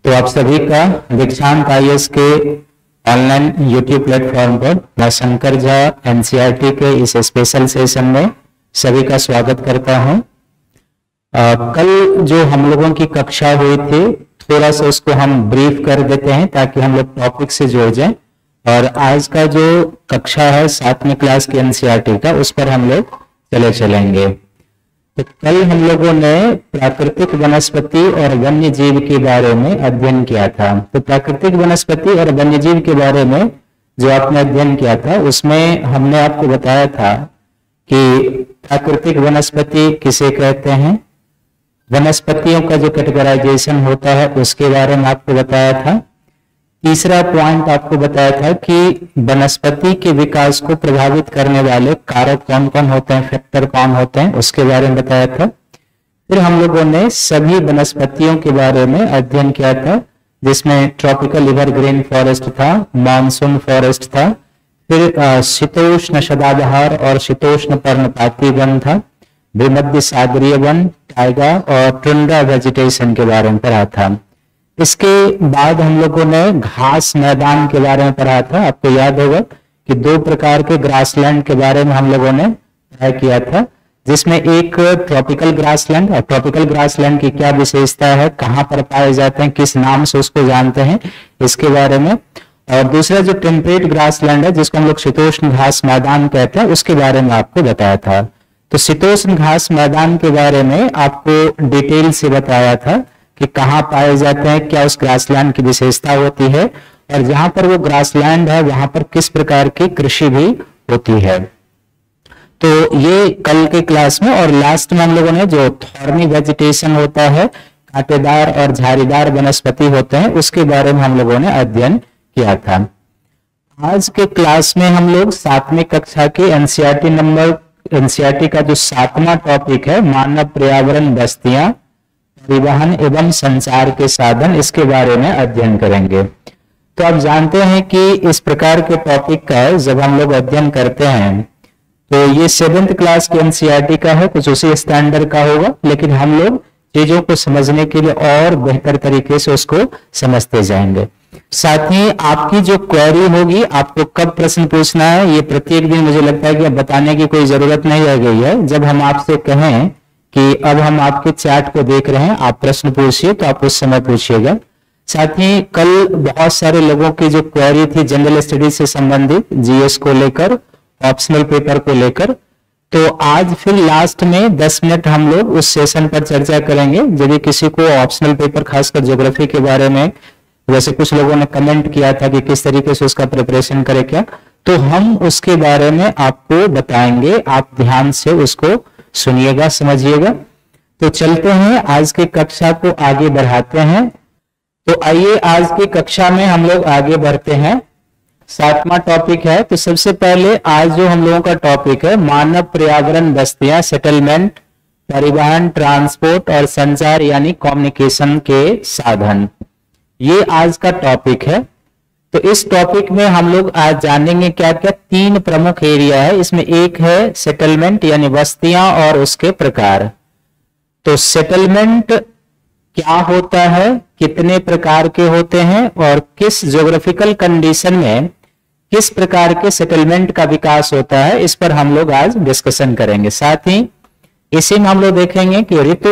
तो आप सभी का दीक्षांत आईएएस के ऑनलाइन यूट्यूब प्लेटफॉर्म पर मैं शंकर झा एनसीईआरटी के इस स्पेशल सेशन में सभी का स्वागत करता हूं। कल जो हम लोगों की कक्षा हुई थी थोड़ा सा उसको हम ब्रीफ कर देते हैं ताकि हम लोग टॉपिक से जुड़ जाएं। और आज का जो कक्षा है 7वीं क्लास की एनसीईआरटी का उस पर हम लोग चलेंगे। तो कल हम लोगों ने प्राकृतिक वनस्पति और वन्य जीव के बारे में अध्ययन किया था। तो प्राकृतिक वनस्पति और वन्य जीव के बारे में जो आपने अध्ययन किया था उसमें हमने आपको बताया था कि प्राकृतिक वनस्पति किसे कहते हैं, वनस्पतियों का जो कैटेगराइजेशन होता है उसके बारे में आपको बताया था। तीसरा पॉइंट आपको बताया था कि वनस्पति के विकास को प्रभावित करने वाले कारक कौन कौन होते हैं, फैक्टर कौन होते हैं, उसके बारे में बताया था। फिर हम लोगों ने सभी वनस्पतियों के बारे में अध्ययन किया था जिसमें ट्रॉपिकल एवरग्रीन फॉरेस्ट था, मानसून फॉरेस्ट था, फिर शीतोष्ण सदाबहार और शीतोष्ण पर्णपाती वन था, भूमध्य सागरीय वन, टाइगा और टुंड्रा वेजिटेशन के बारे में पढ़ा था। इसके बाद हम लोगों ने घास मैदान के बारे में पढ़ा था। आपको याद होगा कि 2 प्रकार के ग्रासलैंड के बारे में हम लोगों ने पढ़ाई किया था जिसमें एक ट्रॉपिकल ग्रासलैंड, और ट्रॉपिकल ग्रासलैंड की क्या विशेषता है, कहाँ पर पाए जाते हैं, किस नाम से उसको जानते हैं, इसके बारे में। और दूसरा जो टेम्परेट ग्रासलैंड है जिसको हम लोग शीतोष्ण घास मैदान कहते हैं उसके बारे में आपको बताया था। तो शीतोष्ण घास मैदान के बारे में आपको डिटेल से बताया था कि कहाँ पाए जाते हैं, क्या उस ग्रासलैंड की विशेषता होती है, और जहां पर वो ग्रासलैंड है वहां पर किस प्रकार की कृषि भी होती है। तो ये कल के क्लास में। और लास्ट में हम लोगों ने जो थॉर्नी वेजिटेशन होता है, कांटेदार और झाड़ीदार वनस्पति होते हैं, उसके बारे में हम लोगों ने अध्ययन किया था। आज के क्लास में हम लोग 7वीं कक्षा के एनसीईआरटी का जो 7वां टॉपिक है, मानव पर्यावरण बस्तियां, परिवहन एवं संचार के साधन, इसके बारे में अध्ययन करेंगे। तो आप जानते हैं कि इस प्रकार के टॉपिक का जब हम लोग अध्ययन करते हैं तो ये 7th क्लास के एनसीईआरटी का है, कुछ उसी स्टैंडर्ड का होगा, लेकिन हम लोग चीजों को समझने के लिए और बेहतर तरीके से उसको समझते जाएंगे। साथ ही आपकी जो क्वेरी होगी, आपको कब प्रश्न पूछना है ये प्रत्येक दिन मुझे लगता है कि अब बताने की कोई जरूरत नहीं रह गई है। जब हम आपसे कहें कि अब हम आपके चैट को देख रहे हैं, आप प्रश्न पूछिए तो आप उस समय पूछिएगा। साथ ही कल बहुत सारे लोगों की जो क्वेरी थी जनरल स्टडीज से संबंधित, जीएस को लेकर, ऑप्शनल पेपर को लेकर, तो आज फिर लास्ट में 10 मिनट हम लोग उस सेशन पर चर्चा करेंगे। यदि किसी को ऑप्शनल पेपर खासकर ज्योग्राफी के बारे में, वैसे कुछ लोगों ने कमेंट किया था कि किस तरीके से उसका प्रिपरेशन करें क्या, तो हम उसके बारे में आपको बताएंगे, आप ध्यान से उसको सुनिएगा, समझिएगा। तो चलते हैं आज की कक्षा को आगे बढ़ाते हैं। तो आइए आज की कक्षा में हम लोग आगे बढ़ते हैं। 7वां टॉपिक है। तो सबसे पहले आज जो हम लोगों का टॉपिक है, मानव पर्यावरण बस्तियां, सेटलमेंट, परिवहन, ट्रांसपोर्ट और संचार यानी कम्युनिकेशन के साधन, ये आज का टॉपिक है। तो इस टॉपिक में हम लोग आज जानेंगे क्या क्या 3 प्रमुख एरिया है। इसमें एक है सेटलमेंट यानी बस्तियां और उसके प्रकार। तो सेटलमेंट क्या होता है, कितने प्रकार के होते हैं और किस ज्योग्राफिकल कंडीशन में किस प्रकार के सेटलमेंट का विकास होता है, इस पर हम लोग आज डिस्कशन करेंगे। साथ ही इसी में हम लोग देखेंगे कि ऋतु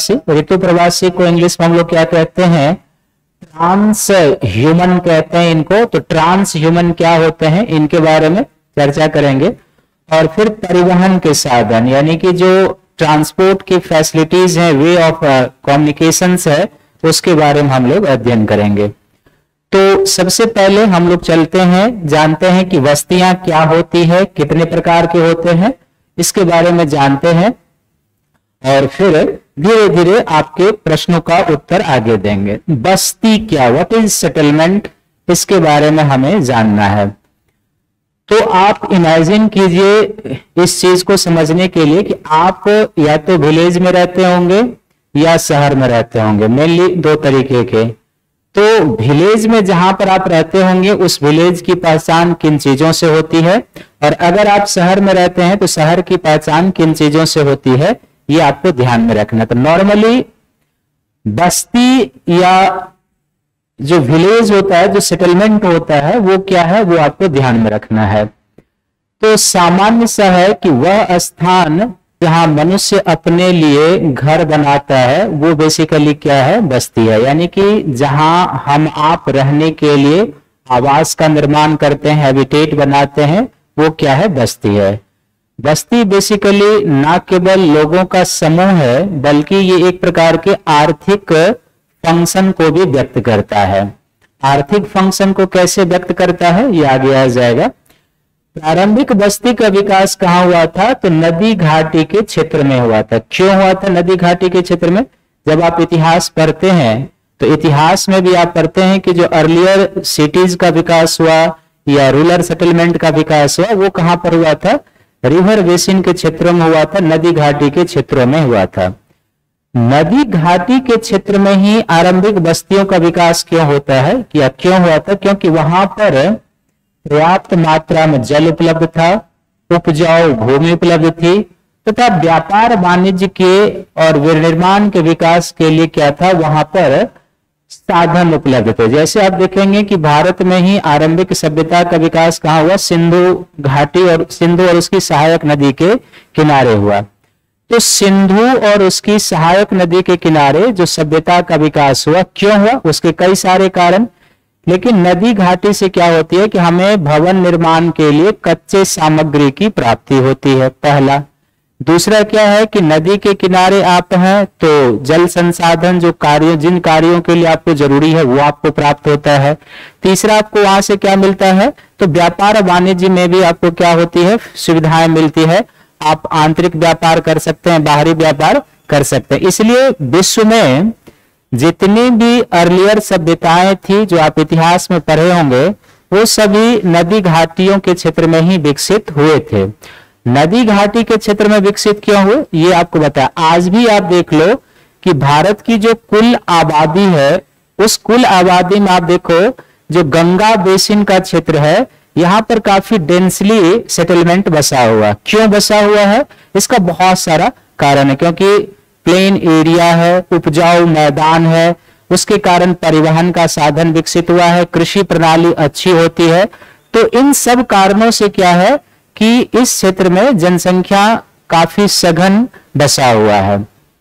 प्रवासी को इंग्लिश में हम लोग क्या कहते हैं, ट्रांस ह्यूमन कहते हैं इनको। तो ट्रांस ह्यूमन क्या होते हैं, इनके बारे में चर्चा करेंगे। और फिर परिवहन के साधन यानी कि जो ट्रांसपोर्ट की फैसिलिटीज हैं, वे ऑफ कम्युनिकेशंस है, उसके बारे में हम लोग अध्ययन करेंगे। तो सबसे पहले हम लोग चलते हैं, जानते हैं कि बस्तियां क्या होती है, कितने प्रकार के होते हैं, इसके बारे में जानते हैं और फिर धीरे धीरे आपके प्रश्नों का उत्तर आगे देंगे। बस्ती क्या, व्हाट इज सेटलमेंट, इसके बारे में हमें जानना है। तो आप इमेजिन कीजिए इस चीज को समझने के लिए कि आप या तो विलेज में रहते होंगे या शहर में रहते होंगे, मेनली 2 तरीके के। तो विलेज में जहां पर आप रहते होंगे उस विलेज की पहचान किन चीजों से होती है, और अगर आप शहर में रहते हैं तो शहर की पहचान किन चीजों से होती है, ये आपको ध्यान में रखना। तो नॉर्मली बस्ती या जो विलेज होता है, जो सेटलमेंट होता है, वो क्या है, वो आपको ध्यान में रखना है। तो सामान्य सा है कि वह स्थान जहां मनुष्य अपने लिए घर बनाता है वो बेसिकली क्या है, बस्ती है। यानी कि जहां हम आप रहने के लिए आवास का निर्माण करते हैं, हैबिटेट बनाते हैं, वो क्या है, बस्ती है। बस्ती बेसिकली ना केवल लोगों का समूह है बल्कि ये एक प्रकार के आर्थिक फंक्शन को भी व्यक्त करता है। आर्थिक फंक्शन को कैसे व्यक्त करता है, ये आगे आ जाएगा। प्रारंभिक बस्ती का विकास कहाँ हुआ था, तो नदी घाटी के क्षेत्र में हुआ था। क्यों हुआ था नदी घाटी के क्षेत्र में? जब आप इतिहास पढ़ते हैं तो इतिहास में भी आप पढ़ते हैं कि जो अर्लियर सिटीज का विकास हुआ या रूरल सेटलमेंट का विकास हुआ, वो कहां पर हुआ था, रिवर बेसिन के क्षेत्रों में हुआ था, नदी घाटी के क्षेत्रों में हुआ था। नदी घाटी के क्षेत्र में ही आरंभिक बस्तियों का विकास क्यों होता है, या क्यों हुआ था? क्योंकि वहां पर पर्याप्त मात्रा में जल उपलब्ध था, उपजाऊ भूमि उपलब्ध थी, तथा व्यापार वाणिज्य के और विनिर्माण के विकास के लिए क्या था, वहां पर साधन उपलब्ध थे। जैसे आप देखेंगे कि भारत में ही आरंभिक सभ्यता का विकास कहाँ हुआ, सिंधु घाटी और सिंधु और उसकी सहायक नदी के किनारे हुआ। तो सिंधु और उसकी सहायक नदी के किनारे जो सभ्यता का विकास हुआ, क्यों हुआ, उसके कई सारे कारण। लेकिन नदी घाटी से क्या होती है कि हमें भवन निर्माण के लिए कच्चे सामग्री की प्राप्ति होती है, पहला। दूसरा क्या है कि नदी के किनारे आप हैं तो जल संसाधन, जो कार्य, जिन कार्यों के लिए आपको जरूरी है, वो आपको प्राप्त होता है। तीसरा आपको वहां से क्या मिलता है, तो व्यापार वाणिज्य में भी आपको क्या होती है, सुविधाएं मिलती है। आप आंतरिक व्यापार कर सकते हैं, बाहरी व्यापार कर सकते हैं। इसलिए विश्व में जितनी भी अर्लियर सभ्यताएं थी जो आप इतिहास में पढ़े होंगे, वो सभी नदी घाटियों के क्षेत्र में ही विकसित हुए थे। नदी घाटी के क्षेत्र में विकसित क्यों हुए, ये आपको बताया। आज भी आप देख लो कि भारत की जो कुल आबादी है, उस कुल आबादी में आप देखो जो गंगा बेसिन का क्षेत्र है, यहाँ पर काफी डेंसली सेटलमेंट बसा हुआ। क्यों बसा हुआ है, इसका बहुत सारा कारण है। क्योंकि प्लेन एरिया है, उपजाऊ मैदान है, उसके कारण परिवहन का साधन विकसित हुआ है, कृषि प्रणाली अच्छी होती है। तो इन सब कारणों से क्या है कि इस क्षेत्र में जनसंख्या काफी सघन बसा हुआ है।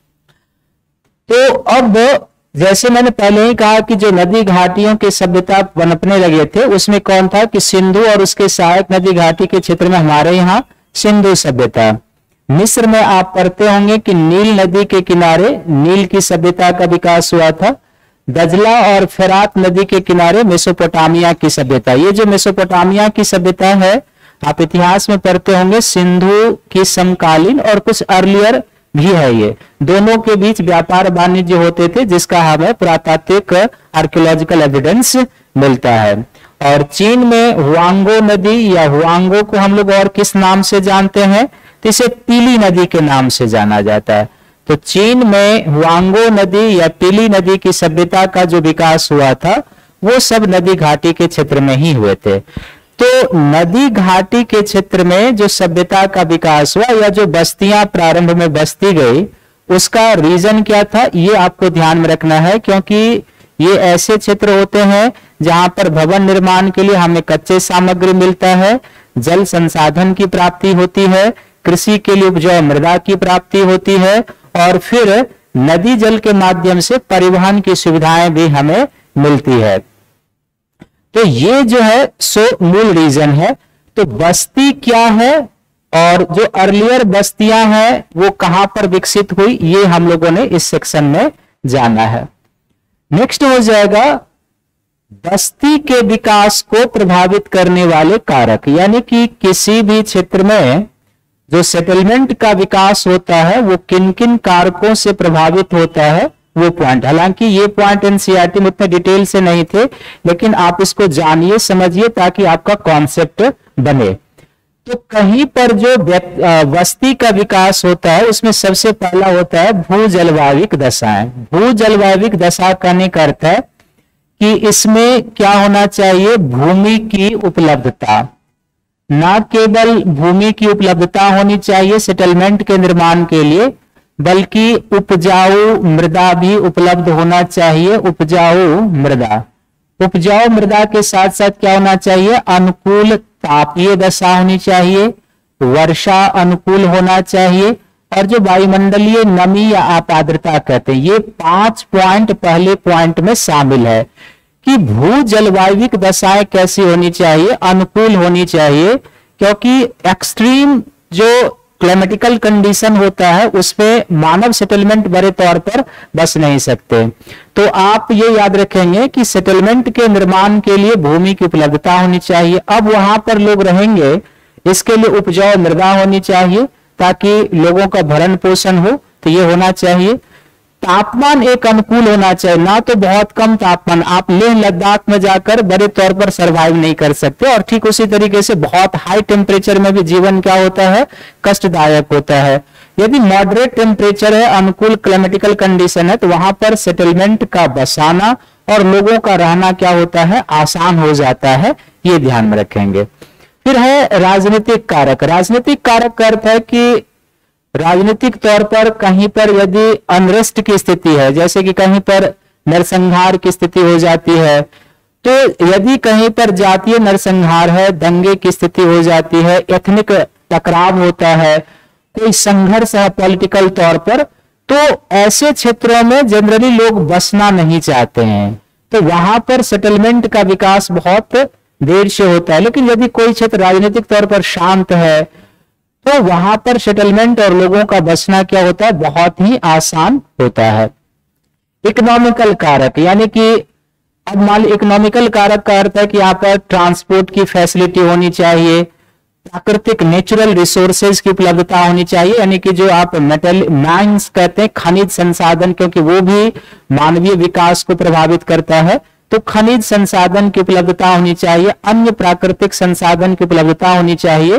तो अब जैसे मैंने पहले ही कहा कि जो नदी घाटियों की सभ्यता पनपने लगे थे, उसमें कौन था कि सिंधु और उसके सहायक नदी घाटी के क्षेत्र में हमारे यहाँ सिंधु सभ्यता। मिस्र में आप पढ़ते होंगे कि नील नदी के किनारे नील की सभ्यता का विकास हुआ था। दजला और फरात नदी के किनारे मेसोपोटामिया की सभ्यता। ये जो मेसोपोटामिया की सभ्यता है, आप इतिहास में पढ़ते होंगे, सिंधु की समकालीन और कुछ अर्लियर भी है। ये दोनों के बीच व्यापार वाणिज्य होते थे, जिसका हमें पुरातात्विक आर्कियोलॉजिकल एविडेंस मिलता है। और चीन में हुआंगो नदी, या हुआंगो को हम लोग और किस नाम से जानते हैं, तो इसे पीली नदी के नाम से जाना जाता है। तो चीन में हुआंगो नदी या पीली नदी की सभ्यता का जो विकास हुआ था, वो सब नदी घाटी के क्षेत्र में ही हुए थे। तो नदी घाटी के क्षेत्र में जो सभ्यता का विकास हुआ, या जो बस्तियां प्रारंभ में बसती गई, उसका रीजन क्या था, ये आपको ध्यान में रखना है। क्योंकि ये ऐसे क्षेत्र होते हैं जहां पर भवन निर्माण के लिए हमें कच्चे सामग्री मिलता है, जल संसाधन की प्राप्ति होती है, कृषि के लिए उपजाऊ मृदा की प्राप्ति होती है, और फिर नदी जल के माध्यम से परिवहन की सुविधाएं भी हमें मिलती है। तो ये जो है सो मूल रीजन है। तो बस्ती क्या है और जो अर्लियर बस्तियां हैं वो कहां पर विकसित हुई, ये हम लोगों ने इस सेक्शन में जाना है। नेक्स्ट हो जाएगा बस्ती के विकास को प्रभावित करने वाले कारक। यानी कि किसी भी क्षेत्र में जो सेटलमेंट का विकास होता है वो किन किन कारकों से प्रभावित होता है, वो पॉइंट। हालांकि ये पॉइंट एनसीईआरटी में उतने डिटेल से नहीं थे, लेकिन आप इसको जानिए, समझिए, ताकि आपका कॉन्सेप्ट बने। तो कहीं पर जो बस्ती का विकास होता है, उसमें सबसे पहला होता है भू जलवायिक दशाएं। भू जलवायिक दशा कहने का अर्थ है कि इसमें क्या होना चाहिए, भूमि की उपलब्धता। ना केवल भूमि की उपलब्धता होनी चाहिए सेटलमेंट के निर्माण के लिए, बल्कि उपजाऊ मृदा भी उपलब्ध होना चाहिए, उपजाऊ मृदा। उपजाऊ मृदा के साथ साथ क्या होना चाहिए, अनुकूल तापीय दशा होनी चाहिए, वर्षा अनुकूल होना चाहिए, और जो वायुमंडलीय नमी या आर्द्रता कहते हैं, ये 5 पॉइंट पहले पॉइंट में शामिल है कि भू जलवायविक दशाएं कैसी होनी चाहिए, अनुकूल होनी चाहिए, क्योंकि एक्सट्रीम जो क्लाइमेटिकल कंडीशन होता है उसमें मानव सेटलमेंट बड़े तौर पर बस नहीं सकते। तो आप ये याद रखेंगे कि सेटलमेंट के निर्माण के लिए भूमि की उपलब्धता होनी चाहिए। अब वहां पर लोग रहेंगे, इसके लिए उपजाऊ मृदा होनी चाहिए ताकि लोगों का भरण पोषण हो, तो ये होना चाहिए। तापमान एक अनुकूल होना चाहिए, ना तो बहुत कम तापमान, आप लेह लद्दाख में जाकर बड़े तौर पर सरवाइव नहीं कर सकते, और ठीक उसी तरीके से बहुत हाई टेम्परेचर में भी जीवन क्या होता है, कष्टदायक होता है। यदि मॉडरेट टेम्परेचर है, अनुकूल क्लाइमेटिकल कंडीशन है, तो वहां पर सेटलमेंट का बसाना और लोगों का रहना क्या होता है, आसान हो जाता है, ये ध्यान में रखेंगे। फिर है राजनीतिक कारक। राजनीतिक कारक का अर्थ है कि राजनीतिक तौर पर कहीं पर यदि अनरेस्ट की स्थिति है, जैसे कि कहीं पर नरसंहार की स्थिति हो जाती है, तो यदि कहीं पर जातीय नरसंहार है, दंगे की स्थिति हो जाती है, एथनिक टकराव होता है, कोई संघर्ष है पॉलिटिकल तौर पर, तो ऐसे क्षेत्रों में जनरली लोग बसना नहीं चाहते हैं, तो वहां पर सेटलमेंट का विकास बहुत देर से होता है। लेकिन यदि कोई क्षेत्र राजनीतिक तौर पर शांत है, तो वहां पर सेटलमेंट और लोगों का बसना क्या होता है, बहुत ही आसान होता है। इकोनॉमिकल कारक, यानी कि अब मान लो इकोनॉमिकल कारक का अर्थ है कि यहाँ पर ट्रांसपोर्ट की फैसिलिटी होनी चाहिए, प्राकृतिक नेचुरल रिसोर्सेज की उपलब्धता होनी चाहिए, यानी कि जो आप मेटल माइंस कहते हैं, खनिज संसाधन, क्योंकि वो भी मानवीय विकास को प्रभावित करता है, तो खनिज संसाधन की उपलब्धता होनी चाहिए, अन्य प्राकृतिक संसाधन की उपलब्धता होनी चाहिए।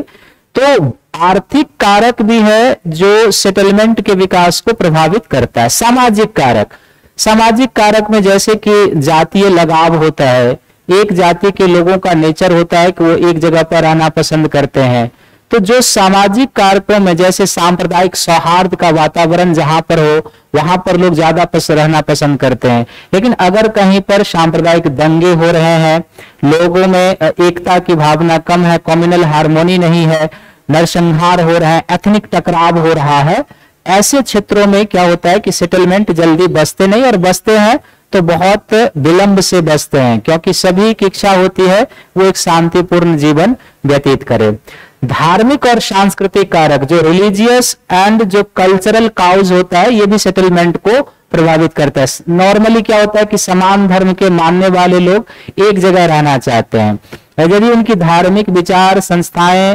तो आर्थिक कारक भी है जो सेटलमेंट के विकास को प्रभावित करता है। सामाजिक कारक, सामाजिक कारक में जैसे कि जातीय लगाव होता है, एक जाति के लोगों का नेचर होता है कि वो एक जगह पर रहना पसंद करते हैं, तो जो सामाजिक कारकों में जैसे सांप्रदायिक सौहार्द का वातावरण जहां पर हो, वहां पर लोग ज्यादा रहना पसंद करते हैं। लेकिन अगर कहीं पर सांप्रदायिक दंगे हो रहे हैं, लोगों में एकता की भावना कम है, कम्युनल हार्मोनी नहीं है, नरसंहार हो रहा है, एथनिक टकराव हो रहा है, ऐसे क्षेत्रों में क्या होता है कि सेटलमेंट जल्दी बसते नहीं, और बसते हैं तो बहुत विलंब से बसते हैं, क्योंकि सभी की इच्छा होती है वो एक शांतिपूर्ण जीवन व्यतीत करे। धार्मिक और सांस्कृतिक कारक, जो रिलीजियस एंड जो कल्चरल काउज होता है, ये भी सेटलमेंट को प्रभावित करता है। नॉर्मली क्या होता है कि समान धर्म के मानने वाले लोग एक जगह रहना चाहते हैं, यदि उनकी धार्मिक विचार, संस्थाएं,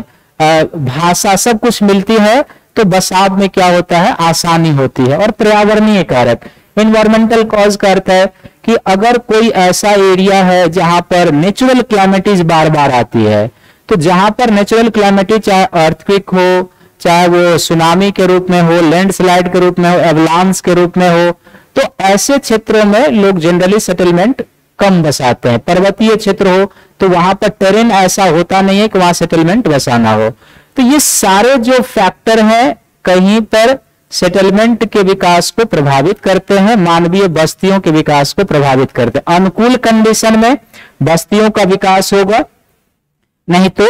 भाषा सब कुछ मिलती है, तो बसाव में क्या होता है, आसानी होती है। और पर्यावरणीय कारक, इन्वायरमेंटल कॉज का अर्थ है कि अगर कोई ऐसा एरिया है जहां पर नेचुरल क्लाइमेटीज बार बार आती है, तो जहां पर नेचुरल क्लाइमेटी, चाहे अर्थक्वेक हो, चाहे वो सुनामी के रूप में हो, लैंडस्लाइड के रूप में हो, एवलांस के रूप में हो, तो ऐसे क्षेत्रों में लोग जनरली सेटलमेंट कम बसाते हैं। पर्वतीय क्षेत्र हो तो वहां पर टेरेन ऐसा होता नहीं है कि वहां सेटलमेंट बसाना हो। तो ये सारे जो फैक्टर हैं कहीं पर सेटलमेंट के विकास को प्रभावित करते हैं, मानवीय बस्तियों के विकास को प्रभावित करते हैं। अनुकूल कंडीशन में बस्तियों का विकास होगा, नहीं तो।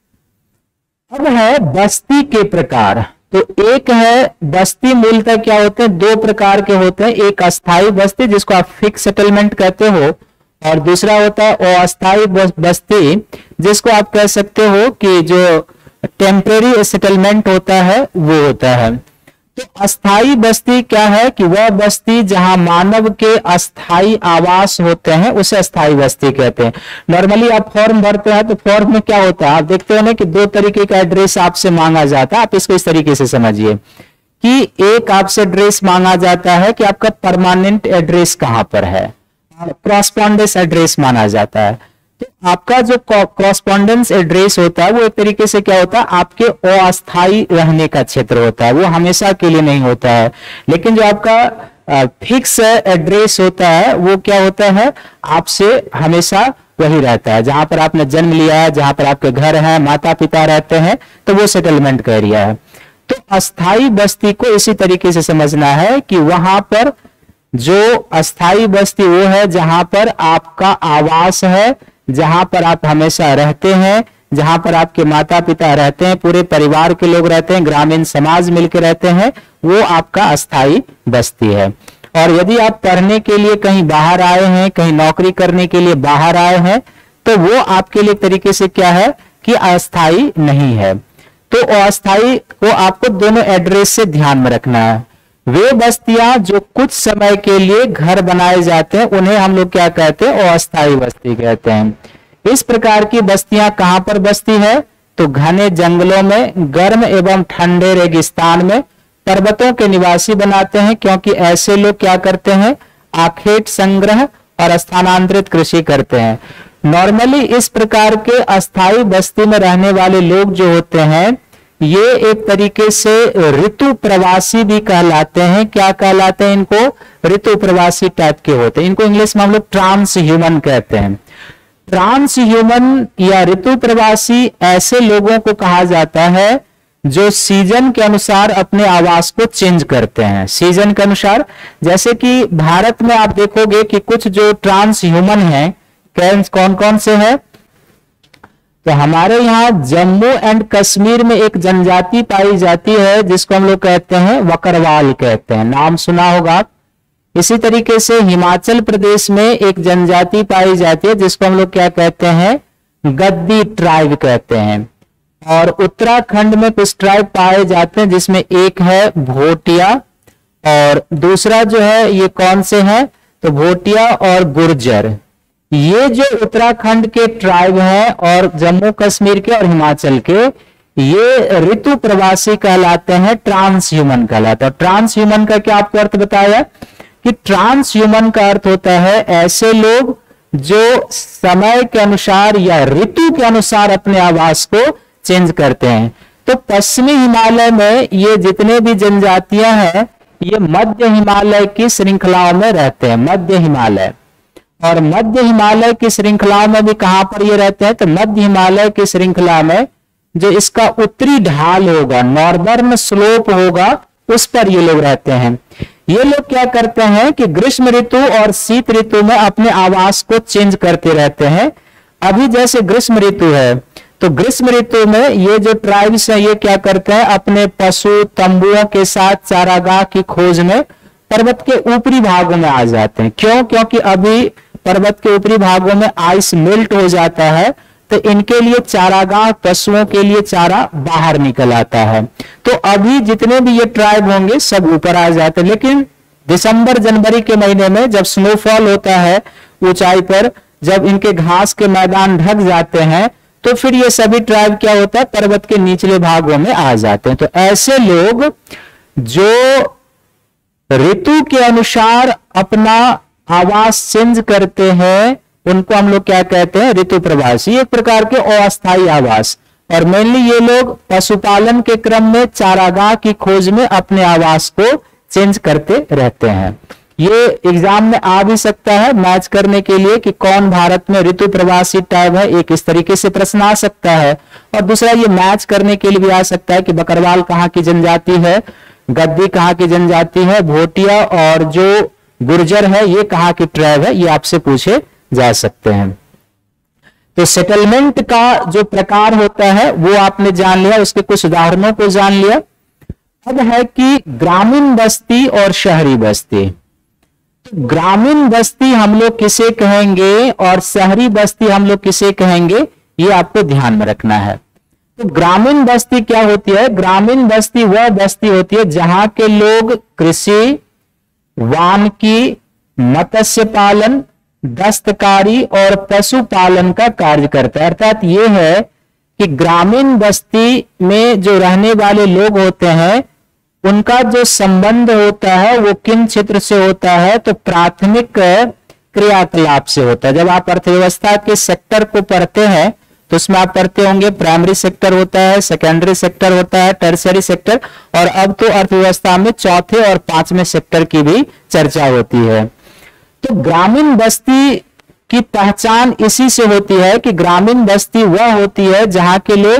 अब है बस्ती के प्रकार, तो एक है बस्ती, मूलतः क्या होते हैं, दो प्रकार के होते हैं, एक अस्थायी बस्ती जिसको आप फिक्स सेटलमेंट कहते हो, और दूसरा होता है अस्थायी बस्ती जिसको आप कह सकते हो कि जो टेम्परेरी सेटलमेंट होता है वो होता है। तो अस्थाई बस्ती क्या है कि वह बस्ती जहां मानव के अस्थाई आवास होते हैं उसे अस्थाई बस्ती कहते हैं। नॉर्मली आप फॉर्म भरते हैं तो फॉर्म में क्या होता है, आप देखते हो ना कि दो तरीके का एड्रेस आपसे मांगा जाता है। आप इसको इस तरीके से समझिए कि एक आपसे एड्रेस मांगा जाता है कि आपका परमानेंट एड्रेस कहां पर है, कॉरस्पॉन्डेंस एड्रेस माना जाता है। तो आपका जो कॉरस्पॉन्डेंस एड्रेस होता है वो एक तरीके से क्या होता है, आपके अस्थायी रहने का क्षेत्र होता है, वो हमेशा के लिए नहीं होता है। लेकिन जो आपका फिक्स एड्रेस होता है वो क्या होता है, आपसे हमेशा वही रहता है, जहां पर आपने जन्म लिया है, जहां पर आपके घर है, माता पिता रहते हैं, तो वो सेटलमेंट का एरिया है। तो अस्थाई बस्ती को इसी तरीके से समझना है कि वहां पर जो अस्थाई बस्ती वो है जहां पर आपका आवास है, जहां पर आप हमेशा रहते हैं, जहां पर आपके माता पिता रहते हैं, पूरे परिवार के लोग रहते हैं, ग्रामीण समाज मिलकर रहते हैं, वो आपका अस्थाई बस्ती है। और यदि आप पढ़ने के लिए कहीं बाहर आए हैं, कहीं नौकरी करने के लिए बाहर आए हैं, तो वो आपके लिए तरीके से क्या है कि अस्थाई नहीं है। तो अस्थाई को आपको दोनों एड्रेस से ध्यान में रखना है। वे बस्तियां जो कुछ समय के लिए घर बनाए जाते हैं उन्हें हम लोग क्या कहते हैं, अस्थाई बस्ती कहते हैं। इस प्रकार की बस्तियां कहां पर बसती है, तो घने जंगलों में, गर्म एवं ठंडे रेगिस्तान में, पर्वतों के निवासी बनाते हैं, क्योंकि ऐसे लोग क्या करते हैं, आखेट संग्रह और स्थानांतरित कृषि करते हैं। नॉर्मली इस प्रकार के अस्थाई बस्ती में रहने वाले लोग जो होते हैं, ये एक तरीके से ऋतु प्रवासी भी कहलाते हैं। क्या कहलाते हैं इनको, ऋतु प्रवासी टाइप के होते हैं। इनको इंग्लिश में हम लोग ट्रांस ह्यूमन कहते हैं। ट्रांस ह्यूमन या ऋतु प्रवासी ऐसे लोगों को कहा जाता है जो सीजन के अनुसार अपने आवास को चेंज करते हैं। सीजन के अनुसार, जैसे कि भारत में आप देखोगे कि कुछ जो ट्रांस ह्यूमन हैं, कौन कौन से हैं, तो हमारे यहाँ जम्मू एंड कश्मीर में एक जनजाति पाई जाती है जिसको हम लोग कहते हैं वकरवाल कहते हैं, नाम सुना होगा। इसी तरीके से हिमाचल प्रदेश में एक जनजाति पाई जाती है जिसको हम लोग क्या कहते हैं, गद्दी ट्राइब कहते हैं। और उत्तराखंड में कुछ ट्राइब पाए जाते हैं जिसमें एक है भोटिया और दूसरा जो है ये कौन से हैं, तो भोटिया और गुर्जर। ये जो उत्तराखंड के ट्राइब हैं और जम्मू कश्मीर के और हिमाचल के, ये ऋतु प्रवासी कहलाते हैं, ट्रांस ह्यूमन कहलाता है। ट्रांस ह्यूमन का क्या आपको अर्थ बताया कि ट्रांस ह्यूमन का अर्थ होता है ऐसे लोग जो समय के अनुसार या ऋतु के अनुसार अपने आवास को चेंज करते हैं। तो पश्चिमी हिमालय में ये जितने भी जनजातियां हैं, ये मध्य हिमालय की श्रृंखलाओं में रहते हैं, मध्य हिमालय। और मध्य हिमालय की श्रृंखला में भी कहां पर ये रहते हैं, तो मध्य हिमालय की श्रृंखला में जो इसका उत्तरी ढाल होगा, नॉर्दर्न स्लोप होगा, उस पर ये लोग रहते हैं। ये लोग क्या करते हैं कि ग्रीष्म ऋतु और शीत ऋतु में अपने आवास को चेंज करते रहते हैं। अभी जैसे ग्रीष्म ऋतु है, तो ग्रीष्म ऋतु में ये जो ट्राइब्स हैं, ये क्या करते हैं, अपने पशु तंबुओं के साथ चारागाह की खोज में पर्वत के ऊपरी भागों में आ जाते हैं। क्यों? क्योंकि अभी पर्वत के ऊपरी भागों में आइस मेल्ट हो जाता है, तो इनके लिए चारागाह, पशुओं के लिए चारा बाहर निकल आता है। तो अभी जितने भी ये ट्राइब होंगे सब ऊपर आ जाते हैं। लेकिन दिसंबर जनवरी के महीने में जब स्नोफॉल होता है ऊंचाई पर, जब इनके घास के मैदान ढक जाते हैं, तो फिर ये सभी ट्राइब क्या होता है, पर्वत के निचले भागों में आ जाते हैं। तो ऐसे लोग जो ऋतु के अनुसार अपना आवास चेंज करते हैं, उनको हम लोग क्या कहते हैं, ऋतु प्रवासी। एक प्रकार के अस्थायी आवास। और मेनली ये लोग पशुपालन के क्रम में चारागाह की खोज में अपने आवास को चेंज करते रहते हैं। ये एग्जाम में आ भी सकता है मैच करने के लिए कि कौन भारत में ऋतु प्रवासी टाइप है, एक इस तरीके से प्रश्न आ सकता है। और दूसरा ये मैच करने के लिए भी आ सकता है कि बकरवाल कहाँ की जनजाति है, गद्दी कहाँ की जनजाति है, भोटिया और जो गुर्जर है ये कहाँ की ट्राइब है, ये आपसे पूछे जा सकते हैं। तो सेटलमेंट का जो प्रकार होता है वो आपने जान लिया, उसके कुछ उदाहरणों को जान लिया। अब है कि ग्रामीण बस्ती और शहरी बस्ती। ग्रामीण बस्ती हम लोग किसे कहेंगे और शहरी बस्ती हम लोग किसे कहेंगे, ये आपको ध्यान में रखना है। तो ग्रामीण बस्ती क्या होती है, ग्रामीण बस्ती वह बस्ती होती है जहां के लोग कृषि, वानिकी, मत्स्य पालन, दस्तकारी और पशुपालन का कार्य करता है। अर्थात ये है कि ग्रामीण बस्ती में जो रहने वाले लोग होते हैं, उनका जो संबंध होता है वो किन क्षेत्र से होता है, तो प्राथमिक क्रियाकलाप से होता है। जब आप अर्थव्यवस्था के सेक्टर को पढ़ते हैं तो उसमें आप पढ़ते होंगे प्राइमरी सेक्टर होता है, सेकेंडरी सेक्टर होता है, टर्शियरी सेक्टर, और अब तो अर्थव्यवस्था में चौथे और पांचवें सेक्टर की भी चर्चा होती है। तो ग्रामीण बस्ती की पहचान इसी से होती है कि ग्रामीण बस्ती वह होती है जहां के लोग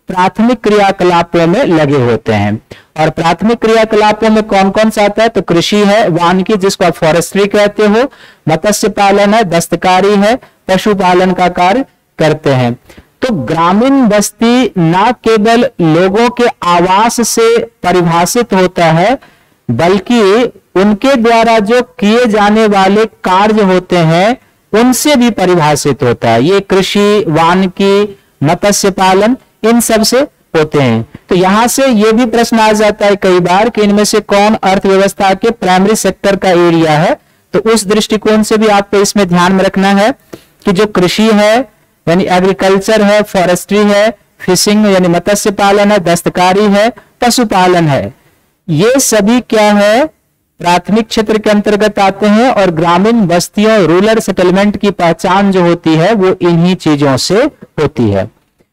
प्राथमिक क्रियाकलापों में लगे होते हैं। और प्राथमिक क्रियाकलापों में कौन कौन सा आता है? तो कृषि है, वानिकी जिसको आप फॉरेस्ट्री कहते हो, मत्स्य पालन है, दस्तकारी है, पशुपालन का कार्य करते हैं। तो ग्रामीण बस्ती न केवल लोगों के आवास से परिभाषित होता है, बल्कि उनके द्वारा जो किए जाने वाले कार्य होते हैं उनसे भी परिभाषित होता है। ये कृषि, वानिकी, मत्स्य पालन इन सब से होते हैं। तो यहां से ये भी प्रश्न आ जाता है कई बार कि इनमें से कौन अर्थव्यवस्था के प्राइमरी सेक्टर का एरिया है। तो उस दृष्टिकोण से भी आपको इसमें ध्यान में रखना है कि जो कृषि है यानी एग्रीकल्चर है, फॉरेस्ट्री है, फिशिंग यानी मत्स्य पालन है, दस्तकारी है, पशुपालन है, ये सभी क्या है? प्राथमिक क्षेत्र के अंतर्गत आते हैं। और ग्रामीण बस्तियों, रूरल सेटलमेंट की पहचान जो होती है वो इन्हीं चीजों से होती है।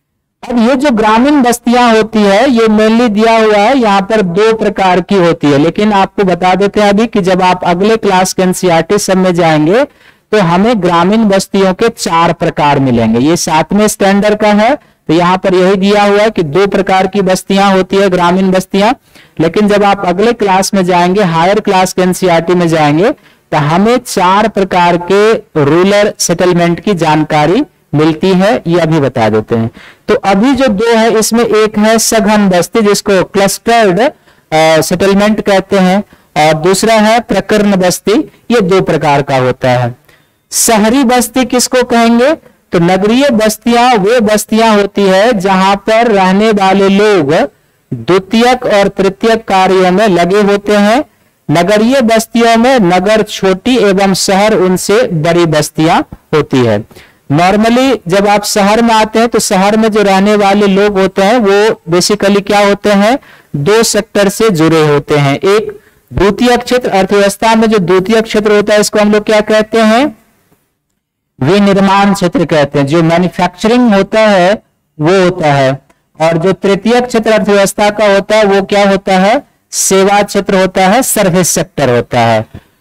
अब ये जो ग्रामीण बस्तियां होती है ये मेनली दिया हुआ है, यहाँ पर 2 प्रकार की होती है। लेकिन आपको बता देते हैं अभी कि जब आप अगले क्लास के एनसीईआरटी सब में जाएंगे तो हमें ग्रामीण बस्तियों के 4 प्रकार मिलेंगे। ये 7वें स्टैंडर्ड का है, तो यहाँ पर यही दिया हुआ है कि 2 प्रकार की बस्तियां होती है, ग्रामीण बस्तियां। लेकिन जब आप अगले क्लास में जाएंगे, हायर क्लास के एनसीईआरटी में जाएंगे, तो हमें 4 प्रकार के रूरल सेटलमेंट की जानकारी मिलती है, ये अभी बता देते हैं। तो अभी जो 2 है इसमें एक है सघन बस्ती जिसको क्लस्टर्ड सेटलमेंट कहते हैं, और दूसरा है प्रकर्ण बस्ती। ये 2 प्रकार का होता है। शहरी बस्ती किसको कहेंगे? तो नगरीय बस्तियां वे बस्तियां होती है जहां पर रहने वाले लोग द्वितीयक और तृतीयक कार्यों में लगे होते हैं। नगरीय बस्तियों में नगर छोटी एवं शहर उनसे बड़ी बस्तियां होती है। नॉर्मली जब आप शहर में आते हैं तो शहर में जो रहने वाले लोग होते हैं वो बेसिकली क्या होते हैं? 2 सेक्टर से जुड़े होते हैं। एक द्वितीयक क्षेत्र, अर्थव्यवस्था में जो द्वितीयक क्षेत्र होता है इसको हम लोग क्या कहते हैं? विनिर्माण क्षेत्र कहते हैं। जो मैन्युफैक्चरिंग होता है वो होता है। और जो तृतीयक क्षेत्र अर्थव्यवस्था का होता है वो क्या होता है? सेवा क्षेत्र होता है, सर्विस सेक्टर होता है।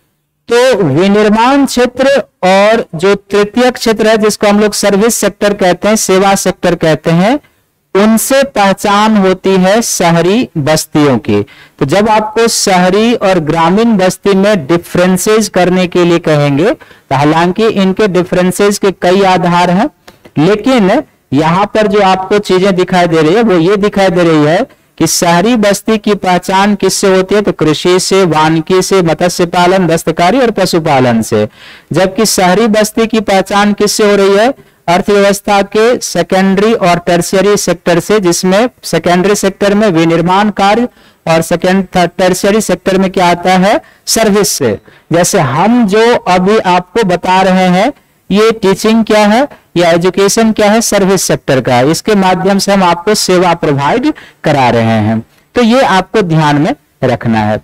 तो विनिर्माण क्षेत्र और जो तृतीयक क्षेत्र है जिसको हम लोग सर्विस सेक्टर कहते हैं, सेवा सेक्टर कहते हैं, उनसे पहचान होती है शहरी बस्तियों की। तो जब आपको शहरी और ग्रामीण बस्ती में डिफरेंसेस करने के लिए कहेंगे तो हालांकि इनके डिफरेंसेस के कई आधार हैं, लेकिन यहां पर जो आपको चीजें दिखाई दे रही है वो ये दिखाई दे रही है कि शहरी बस्ती की पहचान किससे होती है? तो कृषि से, वानिकी से, मत्स्य पालन, दस्तकारी और पशुपालन से। जबकि शहरी बस्ती की पहचान किससे हो रही है? अर्थव्यवस्था के सेकेंडरी और टर्शियरी सेक्टर से, जिसमें सेकेंडरी सेक्टर में विनिर्माण कार्य और टर्शियरी सेक्टर में क्या आता है? सर्विस से। जैसे हम जो अभी आपको बता रहे हैं ये टीचिंग क्या है या एजुकेशन क्या है? सर्विस सेक्टर का। इसके माध्यम से हम आपको सेवा प्रोवाइड करा रहे हैं, तो ये आपको ध्यान में रखना है।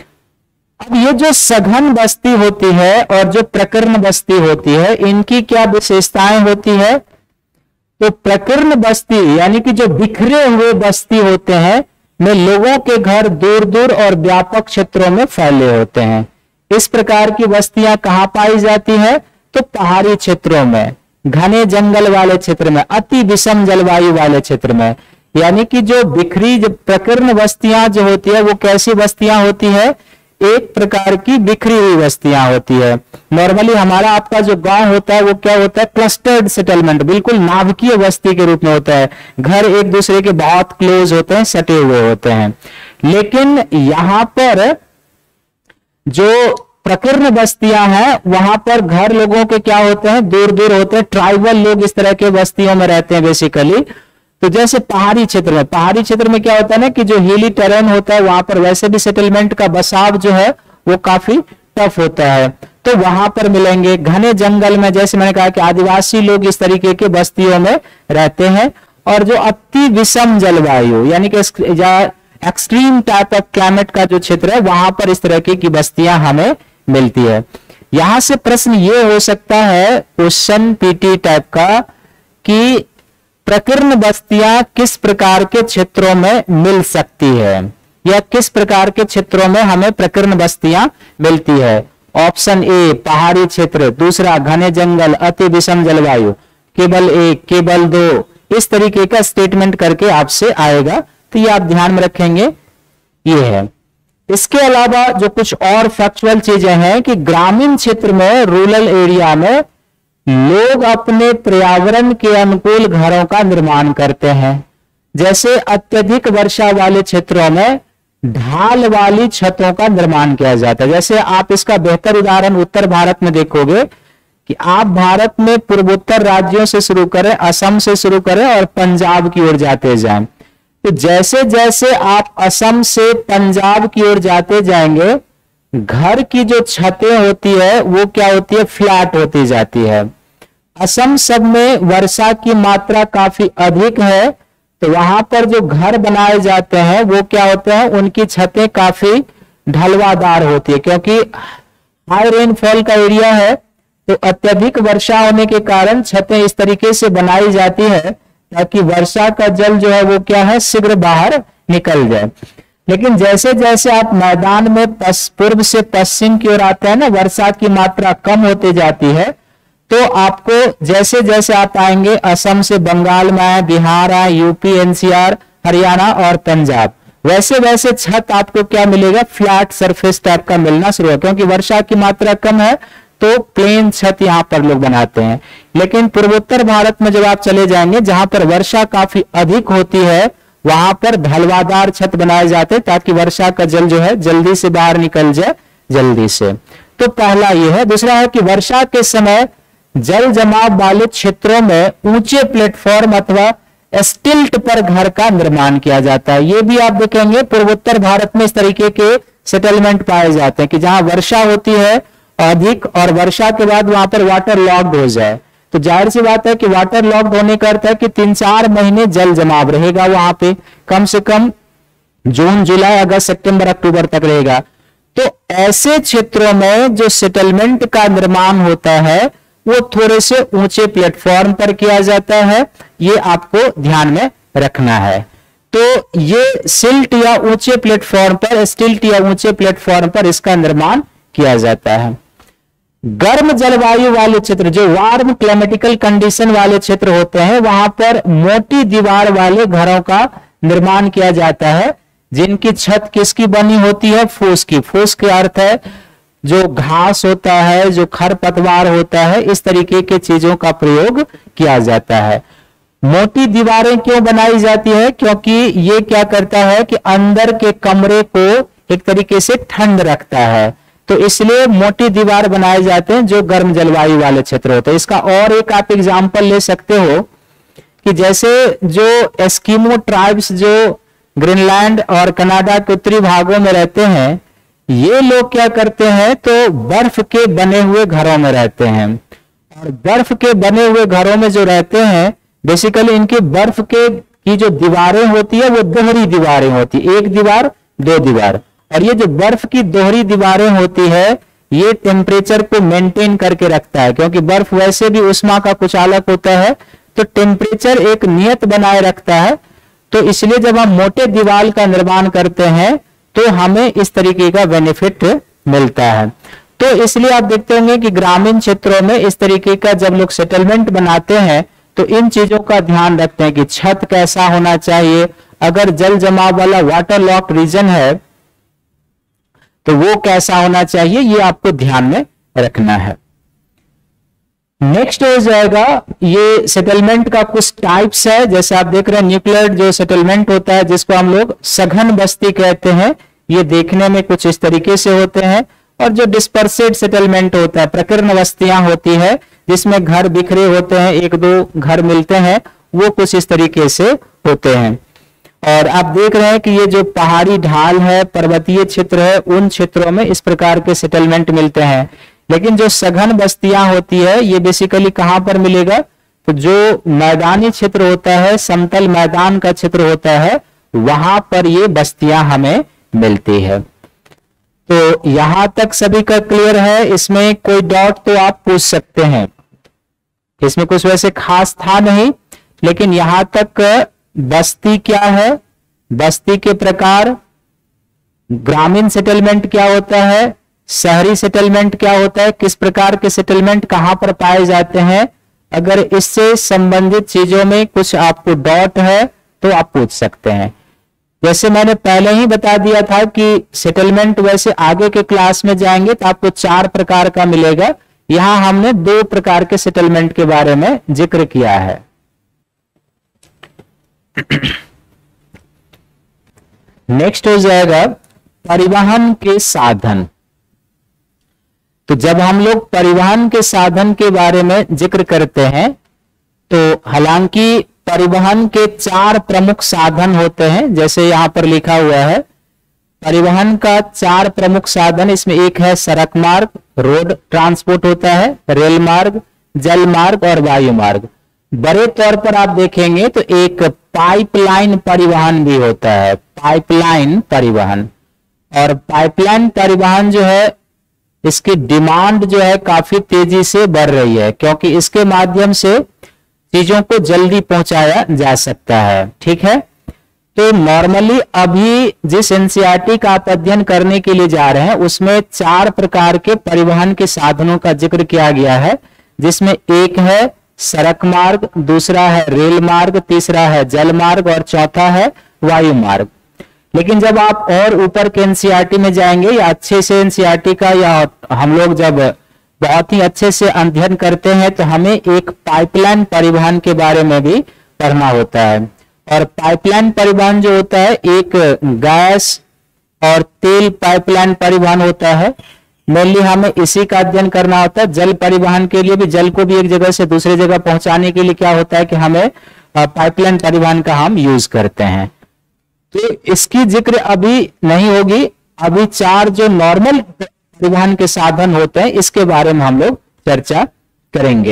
अब ये जो सघन बस्ती होती है और जो प्रकर्ण बस्ती होती है इनकी क्या विशेषताएं होती है? तो प्रकर्ण बस्ती यानी कि जो बिखरे हुए बस्ती होते हैं में लोगों के घर दूर दूर और व्यापक क्षेत्रों में फैले होते हैं। इस प्रकार की बस्तियां कहां पाई जाती है? तो पहाड़ी क्षेत्रों में, घने जंगल वाले क्षेत्र में, अति विषम जलवायु वाले क्षेत्र में। यानी कि जो बिखरी जो प्रकर्ण बस्तियां जो होती है वो कैसी बस्तियां होती है? एक प्रकार की बिखरी हुई बस्तियां होती है। नॉर्मली हमारा आपका जो गांव होता है वो क्या होता है? क्लस्टर्ड सेटलमेंट, बिल्कुल नाभिकीय बस्ती के रूप में होता है। घर एक दूसरे के बहुत क्लोज होते हैं, सटे हुए होते हैं। लेकिन यहां पर जो प्रकर्ण बस्तियां हैं वहां पर घर लोगों के क्या होते हैं? दूर दूर होते हैं। ट्राइबल लोग इस तरह के बस्तियों में रहते हैं बेसिकली। तो जैसे पहाड़ी क्षेत्र में क्या होता है ना कि जो हिली टेरेन होता है वहां पर वैसे भी सेटलमेंट का बसाव जो है वो काफी टफ होता है, तो वहां पर मिलेंगे। घने जंगल में जैसे मैंने कहा कि आदिवासी लोग इस तरीके के बस्तियों में रहते हैं। और जो अति विषम जलवायु यानी कि एक्सट्रीम टाइप ऑफ क्लाइमेट का जो क्षेत्र है वहां पर इस तरह की बस्तियां हमें मिलती है। यहां से प्रश्न ये हो सकता है क्वेश्चन पीटी टाइप का कि प्रकर्ण बस्तियां किस प्रकार के क्षेत्रों में मिल सकती है या किस प्रकार के क्षेत्रों में हमें प्रकर्ण बस्तियां मिलती है। ऑप्शन ए पहाड़ी क्षेत्र, दूसरा घने जंगल, अति विषम जलवायु, केवल 1, केवल 2 इस तरीके का स्टेटमेंट करके आपसे आएगा, तो ये आप ध्यान में रखेंगे। ये है। इसके अलावा जो कुछ और फैक्चुअल चीजें हैं कि ग्रामीण क्षेत्र में, रूरल एरिया में लोग अपने पर्यावरण के अनुकूल घरों का निर्माण करते हैं। जैसे अत्यधिक वर्षा वाले क्षेत्रों में ढाल वाली छतों का निर्माण किया जाता है। जैसे आप इसका बेहतर उदाहरण उत्तर भारत में देखोगे कि आप भारत में पूर्वोत्तर राज्यों से शुरू करें, असम से शुरू करें और पंजाब की ओर जाते जाएं, तो जैसे जैसे आप असम से पंजाब की ओर जाते जाएंगे, घर की जो छतें होती है वो क्या होती है, फ्लैट होती जाती है। असम सब में वर्षा की मात्रा काफी अधिक है, तो वहां पर जो घर बनाए जाते हैं वो क्या होते हैं, उनकी छतें काफी ढलवादार होती है, क्योंकि हाई रेनफॉल का एरिया है, तो अत्यधिक वर्षा होने के कारण छतें इस तरीके से बनाई जाती है ताकि वर्षा का जल जो है वो क्या है, शीघ्र बाहर निकल जाए। लेकिन जैसे जैसे आप मैदान में पूर्व से पश्चिम की ओर आते हैं ना, वर्षा की मात्रा कम होती जाती है, तो आपको जैसे जैसे आप आएंगे, असम से बंगाल में आए, बिहार आए, यूपी, एनसीआर, हरियाणा और पंजाब, वैसे वैसे छत आपको क्या मिलेगा, फ्लैट सरफेस टाइप का मिलना शुरू हो, क्योंकि वर्षा की मात्रा कम है तो प्लेन छत यहां पर लोग बनाते हैं। लेकिन पूर्वोत्तर भारत में जब आप चले जाएंगे, जहां पर वर्षा काफी अधिक होती है, वहां पर ढलवादार छत बनाए जाते हैं ताकि वर्षा का जल जो है जल्दी से बाहर निकल जाए, जल्दी से। तो पहला यह है। दूसरा है कि वर्षा के समय जल जमाव वाले क्षेत्रों में ऊंचे प्लेटफॉर्म अथवा स्टिल्ट पर घर का निर्माण किया जाता है। ये भी आप देखेंगे पूर्वोत्तर भारत में इस तरीके के सेटलमेंट पाए जाते हैं कि जहां वर्षा होती है अधिक और वर्षा के बाद वहां पर वाटर लॉक्ड हो जाए, तो जाहिर सी बात है कि वाटर लॉक्ड होने का अर्थ है कि 3-4 महीने जल जमाव रहेगा वहां पे, कम से कम जून, जुलाई, अगस्त, सितंबर, अक्टूबर तक रहेगा। तो ऐसे क्षेत्रों में जो सेटलमेंट का निर्माण होता है वो थोड़े से ऊंचे प्लेटफॉर्म पर किया जाता है, ये आपको ध्यान में रखना है। तो ये सिल्ट या ऊंचे प्लेटफॉर्म पर, स्टिल्ट या ऊंचे प्लेटफॉर्म पर इसका निर्माण किया जाता है। गर्म जलवायु वाले क्षेत्र, जो वार्म क्लाइमेटिकल कंडीशन वाले क्षेत्र होते हैं, वहां पर मोटी दीवार वाले घरों का निर्माण किया जाता है, जिनकी छत किसकी बनी होती है, फूस की। फूस का अर्थ है जो घास होता है, जो खरपतवार होता है, इस तरीके के चीजों का प्रयोग किया जाता है। मोटी दीवारें क्यों बनाई जाती है, क्योंकि ये क्या करता है कि अंदर के कमरे को एक तरीके से ठंड रखता है, तो इसलिए मोटी दीवार बनाए जाते हैं जो गर्म जलवायु वाले क्षेत्र होते हैं। इसका और एक आप एग्जाम्पल ले सकते हो कि जैसे जो एस्किमो ट्राइब्स जो ग्रीनलैंड और कनाडा के उत्तरी भागों में रहते हैं, ये लोग क्या करते हैं, तो बर्फ के बने हुए घरों में रहते हैं। और बर्फ के बने हुए घरों में जो रहते हैं, बेसिकली इनके बर्फ के की जो दीवारें होती है वो दोहरी दीवारें होती है, एक दीवार, दो दीवार। और ये जो बर्फ की दोहरी दीवारें होती है, ये टेम्परेचर को मेंटेन करके रखता है, क्योंकि बर्फ वैसे भी उष्मा का कुछ अलग होता है, तो टेम्परेचर एक नियत बनाए रखता है। तो इसलिए जब हम मोटे दीवार का निर्माण करते हैं तो हमें इस तरीके का बेनिफिट मिलता है। तो इसलिए आप देखते होंगे कि ग्रामीण क्षेत्रों में इस तरीके का जब लोग सेटलमेंट बनाते हैं तो इन चीजों का ध्यान रखते हैं कि छत कैसा होना चाहिए, अगर जल जमाव वाला वाटर लॉक रीजन है तो वो कैसा होना चाहिए, ये आपको ध्यान में रखना है। नेक्स्ट हो जाएगा, ये सेटलमेंट का कुछ टाइप्स है। जैसे आप देख रहे हैं न्यूक्लियर जो सेटलमेंट होता है, जिसको हम लोग सघन बस्ती कहते हैं, ये देखने में कुछ इस तरीके से होते हैं। और जो डिस्पर्सेड सेटलमेंट होता है, प्रकीर्ण बस्तियां होती है जिसमें घर बिखरे होते हैं, एक दो घर मिलते हैं, वो कुछ इस तरीके से होते हैं। और आप देख रहे हैं कि ये जो पहाड़ी ढाल है, पर्वतीय क्षेत्र है, उन क्षेत्रों में इस प्रकार के सेटलमेंट मिलते हैं। लेकिन जो सघन बस्तियां होती है, ये बेसिकली कहां पर मिलेगा, तो जो मैदानी क्षेत्र होता है, समतल मैदान का क्षेत्र होता है, वहां पर ये बस्तियां हमें मिलती है। तो यहां तक सभी का क्लियर है। इसमें कोई डाउट तो आप पूछ सकते हैं, इसमें कुछ वैसे खास था नहीं, लेकिन यहां तक बस्ती क्या है, बस्ती के प्रकार, ग्रामीण सेटलमेंट क्या होता है, शहरी सेटलमेंट क्या होता है, किस प्रकार के सेटलमेंट कहां पर पाए जाते हैं, अगर इससे संबंधित चीजों में कुछ आपको डाउट है तो आप पूछ सकते हैं। जैसे मैंने पहले ही बता दिया था कि सेटलमेंट वैसे आगे के क्लास में जाएंगे तो आपको 4 प्रकार का मिलेगा, यहां हमने 2 प्रकार के सेटलमेंट के बारे में जिक्र किया है। नेक्स्ट हो जाएगा परिवहन के साधन। तो जब हम लोग परिवहन के साधन के बारे में जिक्र करते हैं तो हालांकि परिवहन के 4 प्रमुख साधन होते हैं, जैसे यहां पर लिखा हुआ है परिवहन का 4 प्रमुख साधन। इसमें एक है सड़क मार्ग, रोड ट्रांसपोर्ट होता है, रेल मार्ग, जल मार्ग और वायु मार्ग। बड़े तौर पर आप देखेंगे तो एक पाइपलाइन परिवहन भी होता है, पाइपलाइन परिवहन। और पाइपलाइन परिवहन जो है इसकी डिमांड जो है काफी तेजी से बढ़ रही है, क्योंकि इसके माध्यम से चीजों को जल्दी पहुंचाया जा सकता है। ठीक है, तो नॉर्मली अभी जिस एनसीईआरटी का आप अध्ययन करने के लिए जा रहे हैं उसमें 4 प्रकार के परिवहन के साधनों का जिक्र किया गया है, जिसमें एक है सड़क मार्ग, दूसरा है रेल मार्ग, तीसरा है जल मार्ग और चौथा है वायु मार्ग। लेकिन जब आप और ऊपर के एनसीईआरटी में जाएंगे या अच्छे से एनसीईआरटी का या हम लोग जब बहुत ही अच्छे से अध्ययन करते हैं तो हमें एक पाइपलाइन परिवहन के बारे में भी पढ़ना होता है। और पाइपलाइन परिवहन जो होता है एक गैस और तेल पाइपलाइन परिवहन होता है, मेनली हमें इसी का अध्ययन करना होता है। जल परिवहन के लिए भी जल को भी एक जगह से दूसरे जगह पहुंचाने के लिए क्या होता है कि हमें पाइपलाइन परिवहन का हम यूज करते हैं। तो इसकी जिक्र अभी नहीं होगी, अभी 4 जो नॉर्मल परिवहन के साधन होते हैं इसके बारे में हम लोग चर्चा करेंगे।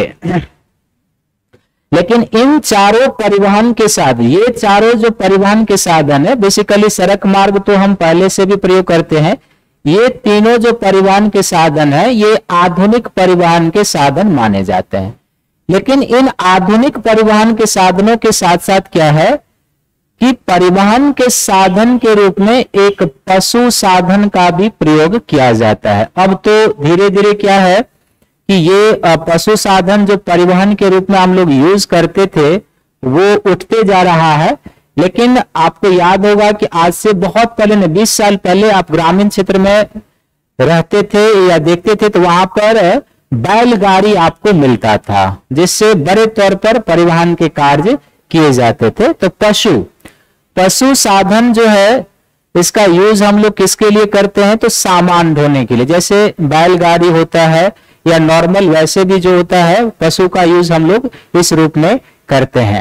लेकिन इन चारों परिवहन के साधन, ये चारों जो परिवहन के साधन है, बेसिकली सड़क मार्ग तो हम पहले से भी प्रयोग करते हैं, ये तीनों जो परिवहन के साधन है ये आधुनिक परिवहन के साधन माने जाते हैं। लेकिन इन आधुनिक परिवहन के साधनों के साथ साथ क्या है कि परिवहन के साधन के रूप में एक पशु साधन का भी प्रयोग किया जाता है। अब तो धीरे धीरे क्या है कि ये पशु साधन जो परिवहन के रूप में हम लोग यूज करते थे वो उठते जा रहा है। लेकिन आपको याद होगा कि आज से बहुत पहले 20 साल पहले आप ग्रामीण क्षेत्र में रहते थे या देखते थे तो वहां पर बैलगाड़ी आपको मिलता था, जिससे बड़े तौर पर परिवहन के कार्य किए जाते थे। तो पशु साधन जो है इसका यूज हम लोग किसके लिए करते हैं तो सामान ढोने के लिए, जैसे बैलगाड़ी होता है या नॉर्मल वैसे भी जो होता है पशु का यूज हम लोग इस रूप में करते हैं।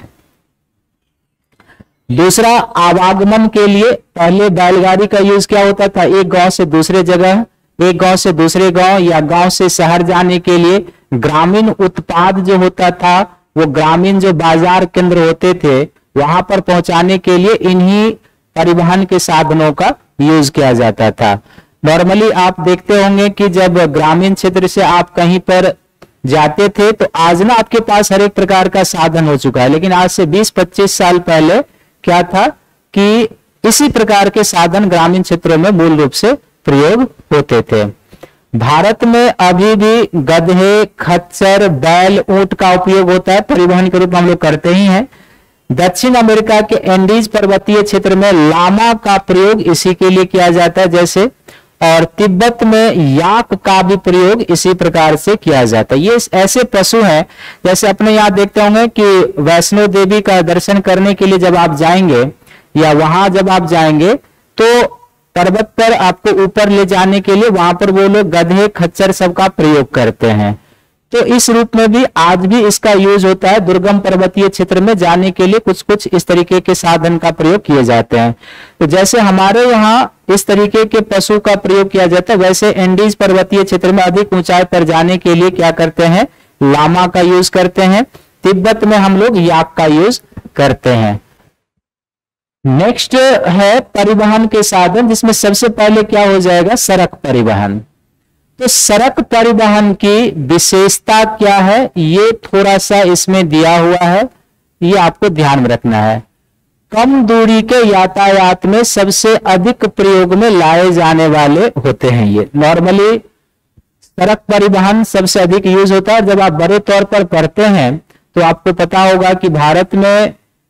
दूसरा, आवागमन के लिए पहले बैलगाड़ी का यूज क्या होता था, एक गांव से दूसरे जगह, एक गांव से दूसरे गांव या गांव से शहर जाने के लिए ग्रामीण उत्पाद जो होता था वो ग्रामीण जो बाजार केंद्र होते थे वहां पर पहुंचाने के लिए इन्हीं परिवहन के साधनों का यूज किया जाता था। नॉर्मली आप देखते होंगे कि जब ग्रामीण क्षेत्र से आप कहीं पर जाते थे तो आज ना आपके पास हर एक प्रकार का साधन हो चुका है, लेकिन आज से 20-25 साल पहले क्या था कि इसी प्रकार के साधन ग्रामीण क्षेत्रों में मूल रूप से प्रयोग होते थे। भारत में अभी भी गधे, खच्चर, बैल, ऊंट का उपयोग होता है, परिवहन के रूप में हम लोग करते ही हैं। दक्षिण अमेरिका के एंडीज पर्वतीय क्षेत्र में लामा का प्रयोग इसी के लिए किया जाता है जैसे, और तिब्बत में याक का भी प्रयोग इसी प्रकार से किया जाता है। ये ऐसे पशु हैं, जैसे अपने यहाँ देखते होंगे कि वैष्णो देवी का दर्शन करने के लिए जब आप जाएंगे या वहां जब आप जाएंगे तो पर्वत पर आपको ऊपर ले जाने के लिए वहां पर वो लोग गधे, खच्चर सब का प्रयोग करते हैं। तो इस रूप में भी आज भी इसका यूज होता है, दुर्गम पर्वतीय क्षेत्र में जाने के लिए कुछ कुछ इस तरीके के साधन का प्रयोग किए जाते हैं। तो जैसे हमारे यहाँ इस तरीके के पशु का प्रयोग किया जाता है, वैसे एंडीज पर्वतीय क्षेत्र में अधिक ऊंचाई पर जाने के लिए क्या करते हैं, लामा का यूज करते हैं। तिब्बत में हम लोग याक का यूज करते हैं। नेक्स्ट है परिवहन के साधन, जिसमें सबसे पहले क्या हो जाएगा, सड़क परिवहन। तो सड़क परिवहन की विशेषता क्या है ये थोड़ा सा इसमें दिया हुआ है, ये आपको ध्यान में रखना है। कम दूरी के यातायात में सबसे अधिक प्रयोग में लाए जाने वाले होते हैं ये। नॉर्मली सड़क परिवहन सबसे अधिक यूज होता है। जब आप बड़े तौर पर पढ़ते हैं तो आपको पता होगा कि भारत में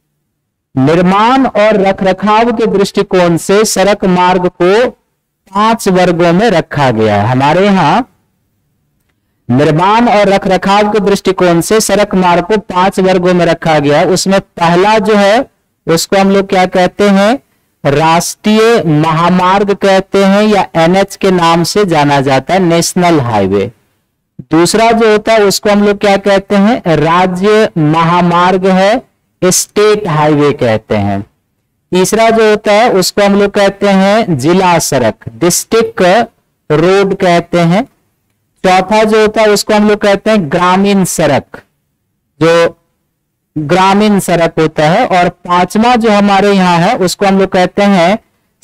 निर्माण और रखरखाव के दृष्टिकोण से सड़क मार्ग को 5 वर्गों में रखा गया है। हमारे यहां निर्माण और रखरखाव के दृष्टिकोण से सड़क मार्ग को 5 वर्गों में रखा गया है। उसमें पहला जो है उसको हम लोग क्या कहते हैं, राष्ट्रीय महामार्ग कहते हैं या एनएच के नाम से जाना जाता है, नेशनल हाईवे। दूसरा जो होता है उसको हम लोग क्या कहते हैं, राज्य महामार्ग है, स्टेट हाईवे कहते हैं। तीसरा जो होता है उसको हम लोग कहते हैं जिला सड़क, डिस्ट्रिक्ट रोड कहते हैं। चौथा जो होता है उसको हम लोग कहते हैं ग्रामीण सड़क, जो ग्रामीण सड़क होता है। और पांचवा जो हमारे यहाँ है उसको हम लोग कहते हैं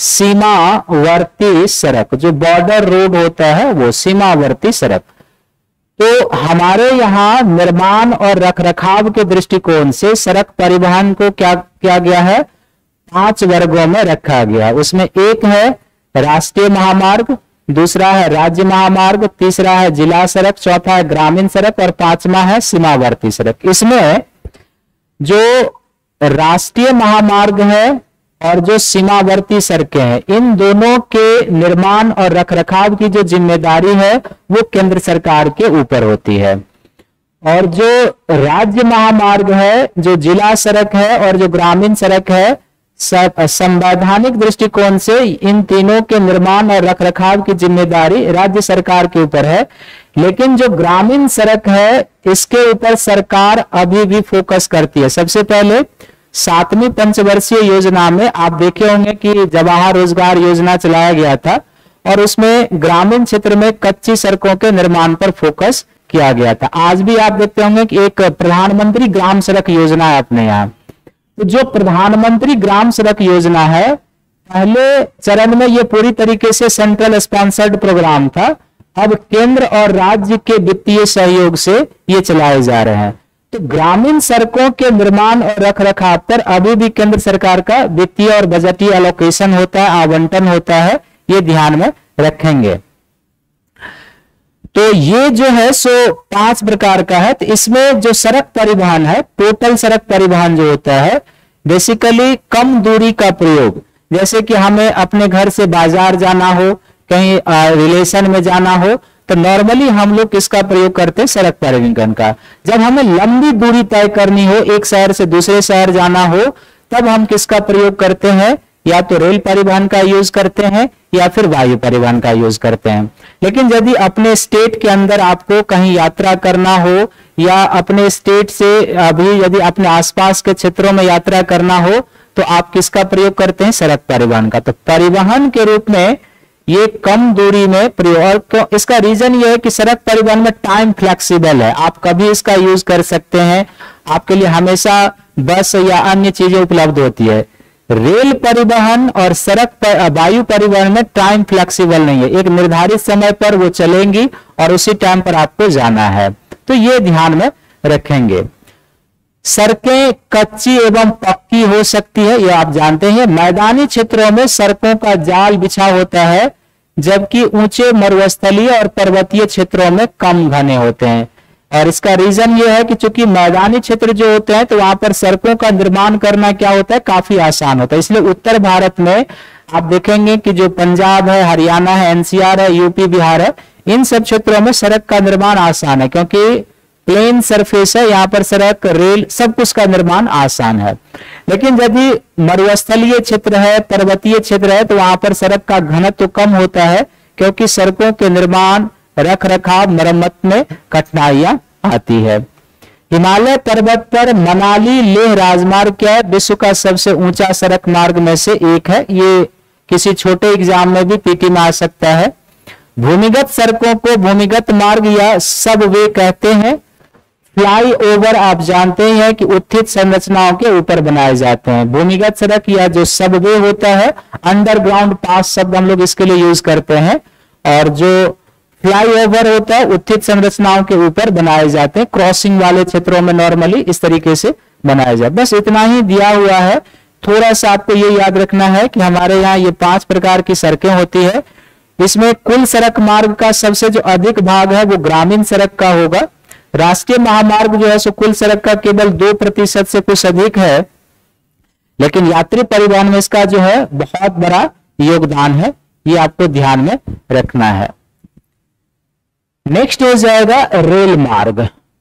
सीमावर्ती सड़क, जो बॉर्डर रोड होता है वो सीमावर्ती सड़क। तो हमारे यहाँ निर्माण और रखरखाव के दृष्टिकोण से सड़क परिवहन को क्या किया गया है, 5 वर्गों में रखा गया। उसमें एक है राष्ट्रीय महामार्ग, दूसरा है राज्य महामार्ग, तीसरा है जिला सड़क, चौथा है ग्रामीण सड़क और पांचवा है सीमावर्ती सड़क। इसमें जो राष्ट्रीय महामार्ग है और जो सीमावर्ती सड़कें हैं, इन दोनों के निर्माण और रखरखाव की जो जिम्मेदारी है वो केंद्र सरकार के ऊपर होती है। और जो राज्य महामार्ग है, जो जिला सड़क है और जो ग्रामीण सड़क है, संवैधानिक दृष्टिकोण से इन तीनों के निर्माण और रखरखाव की जिम्मेदारी राज्य सरकार के ऊपर है। लेकिन जो ग्रामीण सड़क है इसके ऊपर सरकार अभी भी फोकस करती है। सबसे पहले 7वीं पंचवर्षीय योजना में आप देखे होंगे कि जवाहर रोजगार योजना चलाया गया था और उसमें ग्रामीण क्षेत्र में कच्ची सड़कों के निर्माण पर फोकस किया गया था। आज भी आप देखते होंगे कि एक प्रधानमंत्री ग्राम सड़क योजना है अपने यहाँ। तो जो प्रधानमंत्री ग्राम सड़क योजना है, पहले चरण में ये पूरी तरीके से सेंट्रल स्पॉन्सर्ड प्रोग्राम था। अब केंद्र और राज्य के वित्तीय सहयोग से ये चलाए जा रहे हैं। तो ग्रामीण सड़कों के निर्माण और रखरखाव पर अभी भी केंद्र सरकार का वित्तीय और बजटीय एलोकेशन होता है, आवंटन होता है, ये ध्यान में रखेंगे। तो ये जो है सो 5 प्रकार का है। तो इसमें जो सड़क परिवहन है, टोटल सड़क परिवहन जो होता है, बेसिकली कम दूरी का प्रयोग, जैसे कि हमें अपने घर से बाजार जाना हो, कहीं रिलेशन में जाना हो, तो नॉर्मली हम लोग किसका प्रयोग करते हैं, सड़क परिवहन का। जब हमें लंबी दूरी तय करनी हो, एक शहर से दूसरे शहर जाना हो, तब हम किसका प्रयोग करते हैं, या तो रेल परिवहन का यूज करते हैं या फिर वायु परिवहन का यूज करते हैं। लेकिन यदि अपने स्टेट के अंदर आपको कहीं यात्रा करना हो या अपने स्टेट से अभी यदि अपने आसपास के क्षेत्रों में यात्रा करना हो, तो आप किसका प्रयोग करते हैं, सड़क परिवहन का। तो परिवहन के रूप में ये कम दूरी में प्रयोग, और इसका रीजन ये है कि सड़क परिवहन में टाइम फ्लेक्सिबल है, आप कभी इसका यूज कर सकते हैं, आपके लिए हमेशा बस या अन्य चीजें उपलब्ध होती है। रेल परिवहन और वायु परिवहन में टाइम फ्लेक्सिबल नहीं है, एक निर्धारित समय पर वो चलेंगी और उसी टाइम पर आपको जाना है। तो ये ध्यान में रखेंगे। सड़कें कच्ची एवं पक्की हो सकती है, ये आप जानते हैं। मैदानी क्षेत्रों में सड़कों का जाल बिछा होता है, जबकि ऊंचे मरुस्थलीय और पर्वतीय क्षेत्रों में कम घने होते हैं। और इसका रीजन ये है कि चूंकि मैदानी क्षेत्र जो होते हैं तो वहां पर सड़कों का निर्माण करना क्या होता है, काफी आसान होता है। इसलिए उत्तर भारत में आप देखेंगे कि जो पंजाब है, हरियाणा है, एनसीआर है, यूपी, बिहार है, इन सब क्षेत्रों में सड़क का निर्माण आसान है, क्योंकि प्लेन सरफेस है, यहाँ पर सड़क, रेल, सब कुछ का निर्माण आसान है। लेकिन यदि मरुस्थलीय क्षेत्र है, पर्वतीय क्षेत्र है, तो वहां पर सड़क का घनत्व कम होता है, क्योंकि सड़कों के निर्माण, रख रखाव, मरम्मत में कठिनाइयां आती है। हिमालय पर्वत पर मनाली लेह राजमार्ग क्या है, विश्व का सबसे ऊंचा सड़क मार्ग में से एक है। ये किसी छोटे एग्जाम में भी पीटी में आ सकता है। भूमिगत सड़कों को भूमिगत मार्ग या सबवे कहते हैं। फ्लाईओवर आप जानते हैं कि उत्थित संरचनाओं के ऊपर बनाए जाते हैं। भूमिगत सड़क या जो सबवे होता है, अंडरग्राउंड पास शब्द हम लोग इसके लिए यूज करते हैं। और जो फ्लाईओवर होता है, उत्थित संरचनाओं के ऊपर बनाए जाते हैं, क्रॉसिंग वाले क्षेत्रों में नॉर्मली इस तरीके से बनाया जाए। बस इतना ही दिया हुआ है। थोड़ा सा आपको ये याद रखना है कि हमारे यहाँ ये 5 प्रकार की सड़कें होती है। इसमें कुल सड़क मार्ग का सबसे जो अधिक भाग है वो ग्रामीण सड़क का होगा, राष्ट्रीय महामार्ग जो है सो कुल सड़क का केवल 2% से कुछ अधिक है, लेकिन यात्री परिवहन में इसका जो है बहुत बड़ा योगदान है, ये आपको ध्यान में रखना है। नेक्स्ट हो जाएगा रेल मार्ग।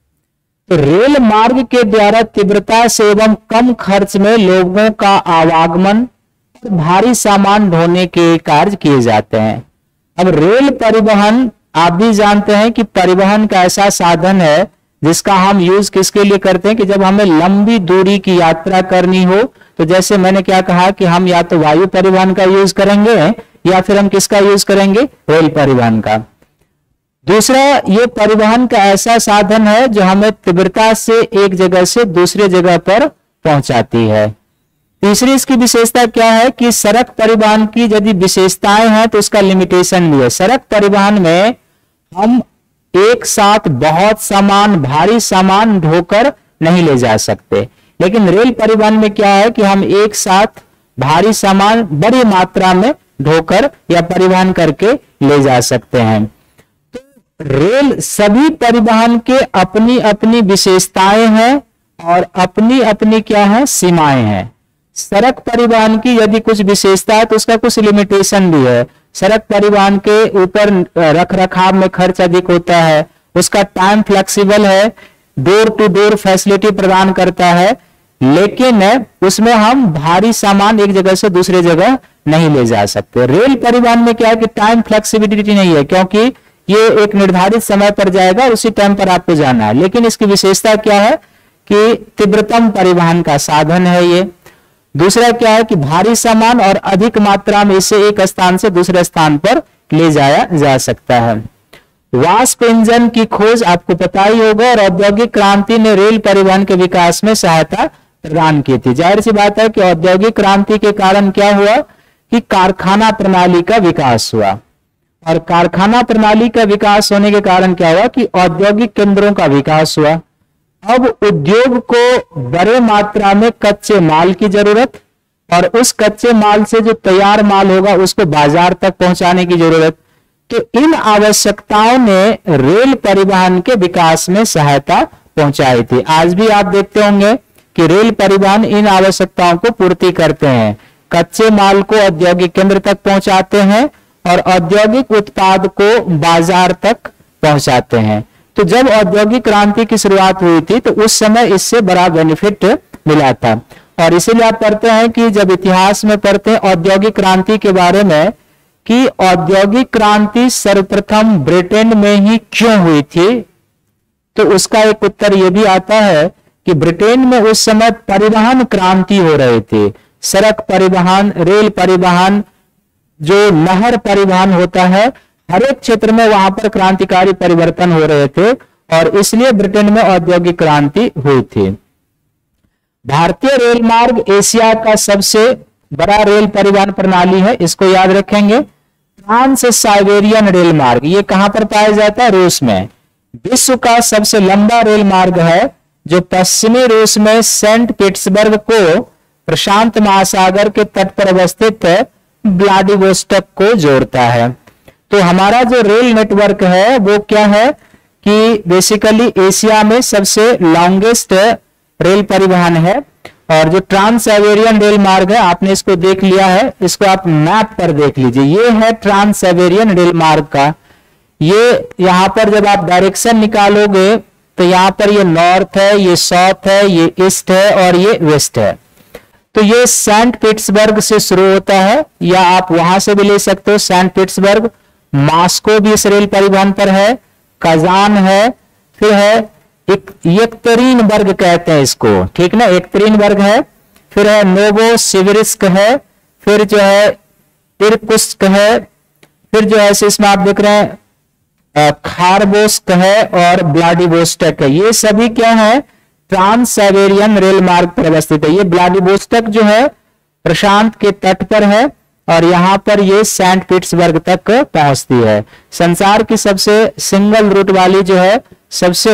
तो रेल मार्ग के द्वारा तीव्रता से एवं कम खर्च में लोगों का आवागमन और भारी सामान ढोने के कार्य किए जाते हैं। अब रेल परिवहन आप भी जानते हैं कि परिवहन का ऐसा साधन है जिसका हम यूज किसके लिए करते हैं कि जब हमें लंबी दूरी की यात्रा करनी हो, तो जैसे मैंने क्या कहा कि हम या तो वायु परिवहन का यूज करेंगे या फिर हम किसका यूज करेंगे, रेल परिवहन का। दूसरा, ये परिवहन का ऐसा साधन है जो हमें तीव्रता से एक जगह से दूसरे जगह पर पहुंचाती है। तीसरी इसकी विशेषता क्या है कि सड़क परिवहन की यदि विशेषताएं हैं तो उसका लिमिटेशन भी है। सड़क परिवहन में हम एक साथ बहुत सामान, भारी सामान ढोकर नहीं ले जा सकते, लेकिन रेल परिवहन में क्या है कि हम एक साथ भारी सामान बड़ी मात्रा में ढोकर या परिवहन करके ले जा सकते हैं। तो रेल सभी परिवहन के अपनी अपनी विशेषताएं हैं और अपनी अपनी क्या है, सीमाएं हैं। सड़क परिवहन की यदि कुछ विशेषता है तो उसका कुछ लिमिटेशन भी है। सड़क परिवहन के ऊपर रख रखाव में खर्च अधिक होता है, उसका टाइम फ्लेक्सिबल है, डोर टू डोर फैसिलिटी प्रदान करता है, लेकिन उसमें हम भारी सामान एक जगह से दूसरे जगह नहीं ले जा सकते। रेल परिवहन में क्या है कि टाइम फ्लेक्सिबिलिटी नहीं है, क्योंकि ये एक निर्धारित समय पर जाएगा और उसी टाइम पर आपको जाना है। लेकिन इसकी विशेषता क्या है कि तीव्रतम परिवहन का साधन है ये। दूसरा क्या है कि भारी सामान और अधिक मात्रा में इसे एक स्थान से दूसरे स्थान पर ले जाया जा सकता है। वाष्प इंजन की खोज आपको पता ही होगा और औद्योगिक क्रांति ने रेल परिवहन के विकास में सहायता प्रदान की थी। जाहिर सी बात है कि औद्योगिक क्रांति के कारण क्या हुआ कि कारखाना प्रणाली का विकास हुआ, और कारखाना प्रणाली का विकास होने के कारण क्या हुआ कि औद्योगिक केंद्रों का विकास हुआ। अब उद्योग को बड़े मात्रा में कच्चे माल की जरूरत और उस कच्चे माल से जो तैयार माल होगा उसको बाजार तक पहुंचाने की जरूरत। तो इन आवश्यकताओं ने रेल परिवहन के विकास में सहायता पहुंचाई थी। आज भी आप देखते होंगे कि रेल परिवहन इन आवश्यकताओं को पूर्ति करते हैं। कच्चे माल को औद्योगिक केंद्र तक पहुंचाते हैं और औद्योगिक उत्पाद को बाजार तक पहुंचाते हैं। तो जब औद्योगिक क्रांति की शुरुआत हुई थी तो उस समय इससे बड़ा बेनिफिट मिला था, और इसीलिए आप पढ़ते हैं कि जब इतिहास में पढ़ते हैं औद्योगिक क्रांति के बारे में कि औद्योगिक क्रांति सर्वप्रथम ब्रिटेन में ही क्यों हुई थी, तो उसका एक उत्तर यह भी आता है कि ब्रिटेन में उस समय परिवहन क्रांति हो रही थी। सड़क परिवहन, रेल परिवहन, जो नहर परिवहन होता है, हर एक क्षेत्र में वहां पर क्रांतिकारी परिवर्तन हो रहे थे और इसलिए ब्रिटेन में औद्योगिक क्रांति हुई थी। भारतीय रेल मार्ग एशिया का सबसे बड़ा रेल परिवहन प्रणाली है, इसको याद रखेंगे। ट्रांस साइबेरियन रेल मार्ग, ये कहां पर पाया जाता है, रूस में। विश्व का सबसे लंबा रेल मार्ग है जो पश्चिमी रूस में सेंट पीटर्सबर्ग को प्रशांत महासागर के तट पर अवस्थित व्लादिवोस्टोक को जोड़ता है। तो हमारा जो रेल नेटवर्क है वो क्या है कि बेसिकली एशिया में सबसे लॉन्गेस्ट रेल परिवहन है। और जो ट्रांस साइबेरियन रेल मार्ग है, आपने इसको देख लिया है, इसको आप मैप पर देख लीजिए। ये है ट्रांस साइबेरियन रेल मार्ग का। ये यहाँ पर जब आप डायरेक्शन निकालोगे तो यहाँ पर ये नॉर्थ है, ये साउथ है, ये ईस्ट है और ये वेस्ट है। तो ये सेंट पीटर्सबर्ग से शुरू होता है, या आप वहां से भी ले सकते हो। सेंट पीटर्सबर्ग, मॉस्को भी इस रेल परिवहन पर है, कजान है, फिर है येकतेरिनबर्ग कहते हैं इसको, ठीक ना, येकतेरिनबर्ग है, फिर है नोवोसिबिर्स्क है, फिर जो है इरकुत्स्क है, फिर जो है इसमें आप देख रहे हैं खारबोस्क है और व्लादिवोस्टोक है। ये सभी क्या है, ट्रांस साइबेरियन रेल मार्ग पर अवस्थित है। ये व्लादिवोस्टोक जो है प्रशांत के तट पर है और यहां पर ये सेंट पीटर्सबर्ग तक पहुंचती है। संसार की सबसे सिंगल रूट वाली जो है सबसे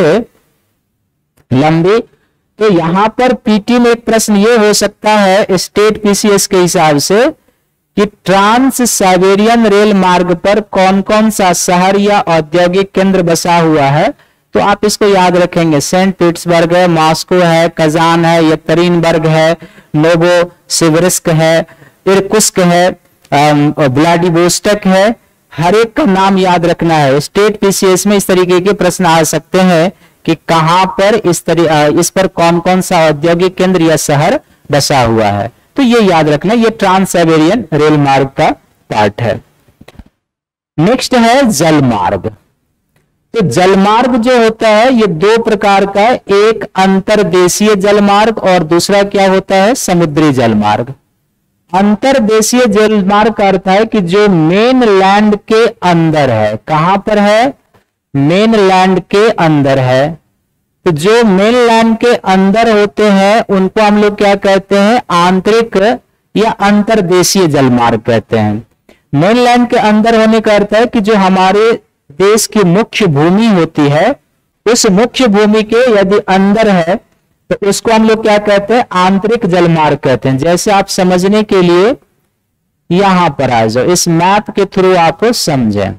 लंबी। तो यहां पर पीटी में एक प्रश्न ये हो सकता है स्टेट पीसीएस के हिसाब से कि ट्रांस साइबेरियन रेल मार्ग पर कौन कौन सा शहर या औद्योगिक केंद्र बसा हुआ है। तो आप इसको याद रखेंगे। सेंट पीटर्सबर्ग है, मॉस्को है, कजान है, यekaterinburg है, नोवोसिबिर्स्क है, इरकुत्स्क है, व्लादिवोस्टोक है। हर एक का नाम याद रखना है। स्टेट पीसीएस में इस तरीके के प्रश्न आ सकते हैं कि कहां पर इस पर कौन कौन सा औद्योगिक केंद्र या शहर बसा हुआ है, तो ये याद रखना। ये ट्रांस साइबेरियन रेल मार्ग का पार्ट है। नेक्स्ट है जल मार्ग। तो जलमार्ग जो होता है ये दो प्रकार का है, एक अंतर्देशीय जलमार्ग और दूसरा क्या होता है, समुद्री जलमार्ग। अंतर्देशीय जलमार्ग का अर्थ है कि जो मेन लैंड के अंदर है। कहां पर है, मेन लैंड के अंदर है। तो जो मेन लैंड के अंदर होते हैं उनको हम लोग क्या कहते हैं, आंतरिक या अंतर्देशीय जलमार्ग कहते हैं। मेन लैंड के अंदर होने का अर्थ है कि जो हमारे देश की मुख्य भूमि होती है, उस मुख्य भूमि के यदि अंदर है तो उसको हम लोग क्या कहते हैं, आंतरिक जलमार्ग कहते हैं। जैसे आप समझने के लिए यहां पर आ जाओ, इस मैप के थ्रू आप समझें।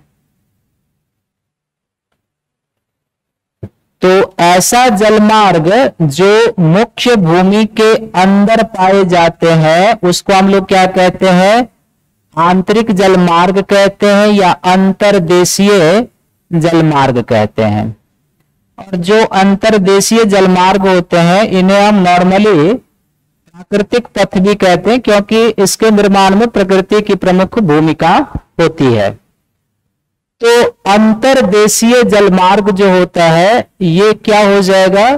तो ऐसा जलमार्ग जो मुख्य भूमि के अंदर पाए जाते हैं उसको हम लोग क्या कहते हैं, आंतरिक जलमार्ग कहते हैं या अंतर्देशीय जलमार्ग कहते हैं। और जो अंतर्देशीय जलमार्ग होते हैं इन्हें हम नॉर्मली प्राकृतिक पथ भी कहते हैं, क्योंकि इसके निर्माण में प्रकृति की प्रमुख भूमिका होती है। तो अंतर्देशीय जलमार्ग जो होता है ये क्या हो जाएगा,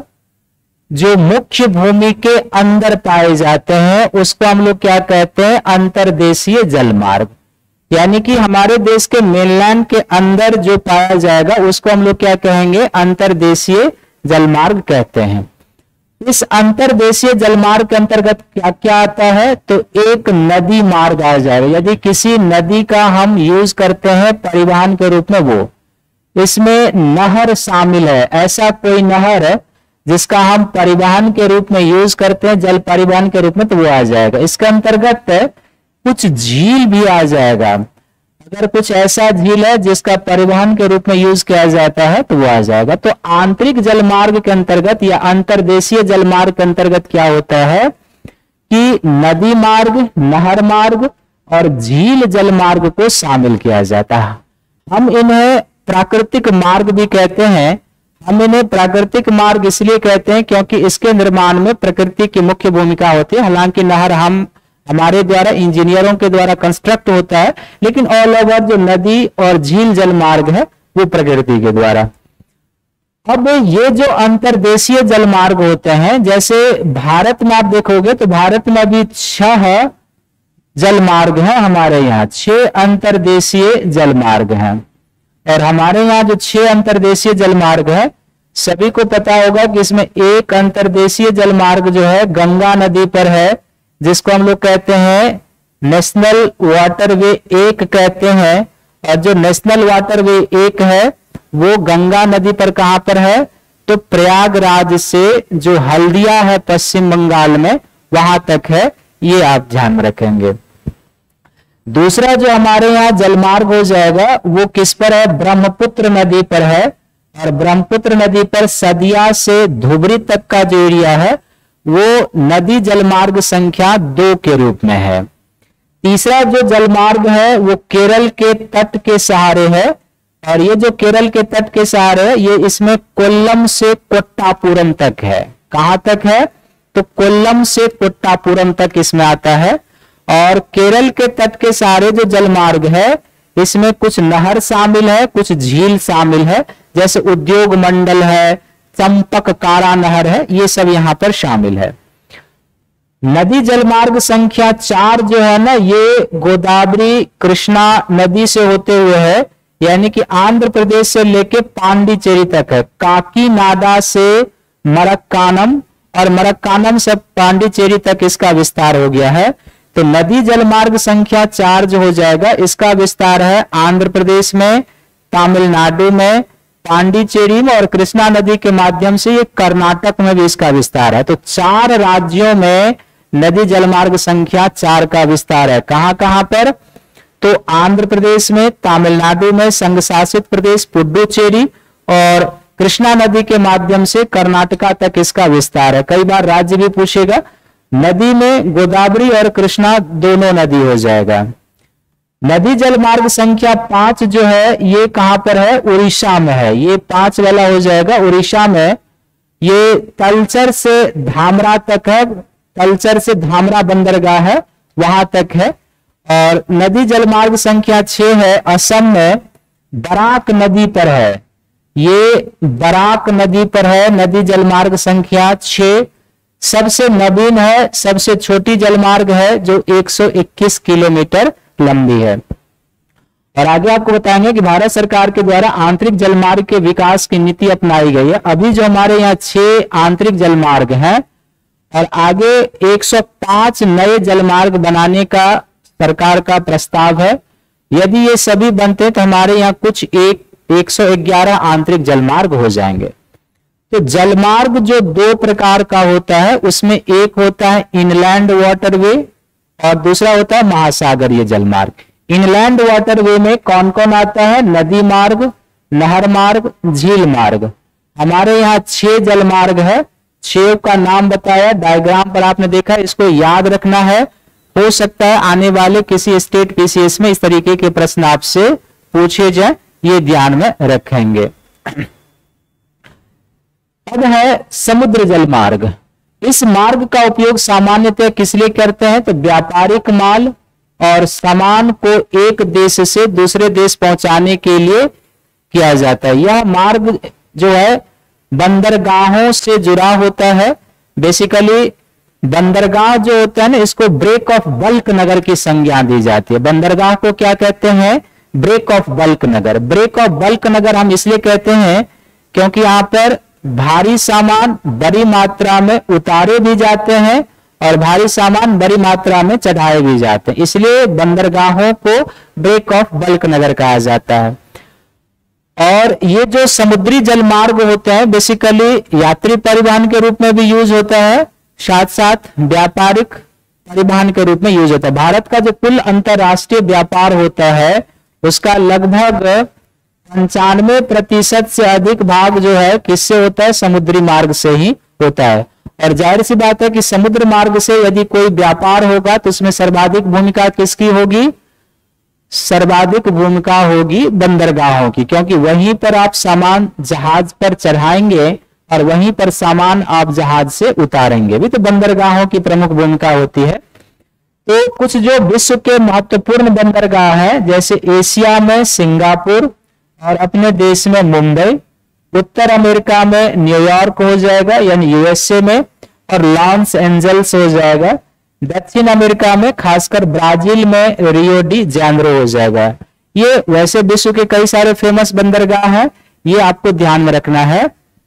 जो मुख्य भूमि के अंदर पाए जाते हैं उसको हम लोग क्या कहते हैं, अंतर्देशीय जलमार्ग। यानी कि हमारे देश के मेनलैंड के अंदर जो पाया जाएगा उसको हम लोग क्या कहेंगे, अंतर्देशीय जलमार्ग कहते हैं। इस अंतर्देशीय जलमार्ग के अंतर्गत क्या क्या आता है, तो एक नदी मार्ग आ जाएगा। यदि किसी नदी का हम यूज करते हैं परिवहन के रूप में, वो इसमें नहर शामिल है, ऐसा कोई नहर है जिसका हम परिवहन के रूप में यूज करते हैं, जल परिवहन के रूप में, तो वो आ जाएगा। इसके अंतर्गत कुछ झील भी आ जाएगा। अगर कुछ ऐसा झील है जिसका परिवहन के रूप में यूज किया जाता है तो वो आ जाएगा। तो आंतरिक जलमार्ग के अंतर्गत या अंतर्देशीय जलमार्ग के अंतर्गत क्या होता है कि नदी मार्ग, नहर मार्ग और झील जलमार्ग को शामिल किया जाता है। हम इन्हें प्राकृतिक मार्ग भी कहते हैं। हम इन्हें प्राकृतिक मार्ग इसलिए कहते हैं क्योंकि इसके निर्माण में प्रकृति की मुख्य भूमिका होती है। हालांकि नहर हमारे द्वारा, इंजीनियरों के द्वारा कंस्ट्रक्ट होता है, लेकिन ऑल ओवर जो नदी और झील जल मार्ग है वो प्रकृति के द्वारा। अब ये जो अंतर्देशीय जल मार्ग होते हैं, जैसे भारत में आप देखोगे तो भारत में अभी 6 जल मार्ग है। हमारे यहाँ 6 अंतर्देशीय जल मार्ग हैं। और हमारे यहाँ जो 6 अंतर्देशीय जल मार्ग है, सभी को पता होगा कि इसमें एक अंतर्देशीय जल मार्ग जो है गंगा नदी पर है, जिसको हम लोग कहते हैं नेशनल वाटरवे 1 कहते हैं। और जो नेशनल वाटरवे 1 है वो गंगा नदी पर कहां पर है, तो प्रयागराज से जो हल्दिया है पश्चिम बंगाल में वहां तक है। ये आप ध्यान में रखेंगे। दूसरा जो हमारे यहाँ जलमार्ग हो जाएगा वो किस पर है, ब्रह्मपुत्र नदी पर है। और ब्रह्मपुत्र नदी पर सदिया से धुबरी तक का जो एरिया है वो नदी जलमार्ग संख्या 2 के रूप में है। तीसरा जो जलमार्ग है वो केरल के तट के सहारे है। और ये जो केरल के तट के सहारे है ये इसमें कोल्लम से कोट्टापुरम तक है। कहां तक है, तो कोल्लम से कोट्टापुरम तक इसमें आता है। और केरल के तट के सहारे जो जलमार्ग है इसमें कुछ नहर शामिल है, कुछ झील शामिल है, जैसे उद्योग मंडल है, चंपक कारा नहर है, ये सब यहां पर शामिल है। नदी जलमार्ग संख्या 4 जो है ना, ये गोदावरी कृष्णा नदी से होते हुए है, यानी कि आंध्र प्रदेश से लेके पांडिचेरी तक है। काकीनाडा से मरक्कानम और मरक्कानम से पांडिचेरी तक इसका विस्तार हो गया है। तो नदी जलमार्ग संख्या 4 जो हो जाएगा, इसका विस्तार है आंध्र प्रदेश में, तमिलनाडु में, पांडिचेरी में और कृष्णा नदी के माध्यम से ये कर्नाटक में भी इसका विस्तार है। तो 4 राज्यों में नदी जलमार्ग संख्या 4 का विस्तार है। कहां कहां पर, तो आंध्र प्रदेश में, तमिलनाडु में, संघ शासित प्रदेश पुडुचेरी और कृष्णा नदी के माध्यम से कर्नाटका तक इसका विस्तार है। कई बार राज्य भी पूछेगा, नदी में गोदावरी और कृष्णा दोनों नदी हो जाएगा। नदी जल मार्ग संख्या 5 जो है ये कहां पर है? उड़ीसा में है। ये 5 वाला हो जाएगा उड़ीसा में। ये तलचर से धामरा तक है, तलचर से धामरा बंदरगाह है वहां तक है। और नदी जल मार्ग संख्या 6 है, असम में बराक नदी पर है। ये बराक नदी पर है नदी जल मार्ग संख्या 6। सबसे नवीन है, सबसे छोटी जलमार्ग है जो 121 किलोमीटर लंबी है। और आगे आपको बताएंगे कि भारत सरकार के द्वारा आंतरिक जलमार्ग के विकास की नीति अपनाई गई है। अभी जो हमारे यहाँ 6 आंतरिक जलमार्ग हैं और आगे 105 नए जलमार्ग बनाने का सरकार का प्रस्ताव है। यदि ये सभी बनते हैं तो हमारे यहाँ कुछ 111 आंतरिक जलमार्ग हो जाएंगे। तो जलमार्ग जो 2 प्रकार का होता है, उसमें एक होता है इनलैंड वाटरवे और दूसरा होता है महासागरीय जलमार्ग। इनलैंड वाटरवे में कौन कौन आता है? नदी मार्ग, नहर मार्ग, झील मार्ग। हमारे यहाँ 6 जलमार्ग है। 6 का नाम बताया, डायग्राम पर आपने देखा, इसको याद रखना है। हो सकता है आने वाले किसी स्टेट पीसीएस में इस तरीके के प्रश्न आपसे पूछे जाए, ये ध्यान में रखेंगे। अब है समुद्र जल मार्ग। इस मार्ग का उपयोग सामान्यतः किस लिए करते हैं? तो व्यापारिक माल और सामान को एक देश से दूसरे देश पहुंचाने के लिए किया जाता है। यह मार्ग जो है बंदरगाहों से जुड़ा होता है। बेसिकली बंदरगाह जो होता है ना, इसको ब्रेक ऑफ बल्क नगर की संज्ञा दी जाती है। बंदरगाह को क्या कहते हैं? ब्रेक ऑफ बल्क नगर। ब्रेक ऑफ बल्क नगर हम इसलिए कहते हैं क्योंकि यहां पर भारी सामान बड़ी मात्रा में उतारे भी जाते हैं और भारी सामान बड़ी मात्रा में चढ़ाए भी जाते हैं, इसलिए बंदरगाहों को ब्रेक ऑफ बल्क नगर कहा जाता है। और ये जो समुद्री जलमार्ग होते हैं बेसिकली यात्री परिवहन के रूप में भी यूज होता है, साथ साथ व्यापारिक परिवहन के रूप में यूज होता है। भारत का जो कुल अंतरराष्ट्रीय व्यापार होता है उसका लगभग 95% से अधिक भाग जो है किससे होता है? समुद्री मार्ग से ही होता है। और जाहिर सी बात है कि समुद्र मार्ग से यदि कोई व्यापार होगा तो उसमें सर्वाधिक भूमिका किसकी होगी? सर्वाधिक भूमिका होगी बंदरगाहों की, क्योंकि वहीं पर आप सामान जहाज पर चढ़ाएंगे और वहीं पर सामान आप जहाज से उतारेंगे भी, तो बंदरगाहों की प्रमुख भूमिका होती है। तो कुछ जो विश्व के महत्वपूर्ण बंदरगाह हैं, जैसे एशिया में सिंगापुर और अपने देश में मुंबई, उत्तर अमेरिका में न्यूयॉर्क हो जाएगा यानी यूएसए में, और लॉस एंजल्स हो जाएगा। दक्षिण अमेरिका में खासकर ब्राजील में रियो डी जेनेरो हो जाएगा। ये वैसे विश्व के कई सारे फेमस बंदरगाह हैं, ये आपको ध्यान में रखना है।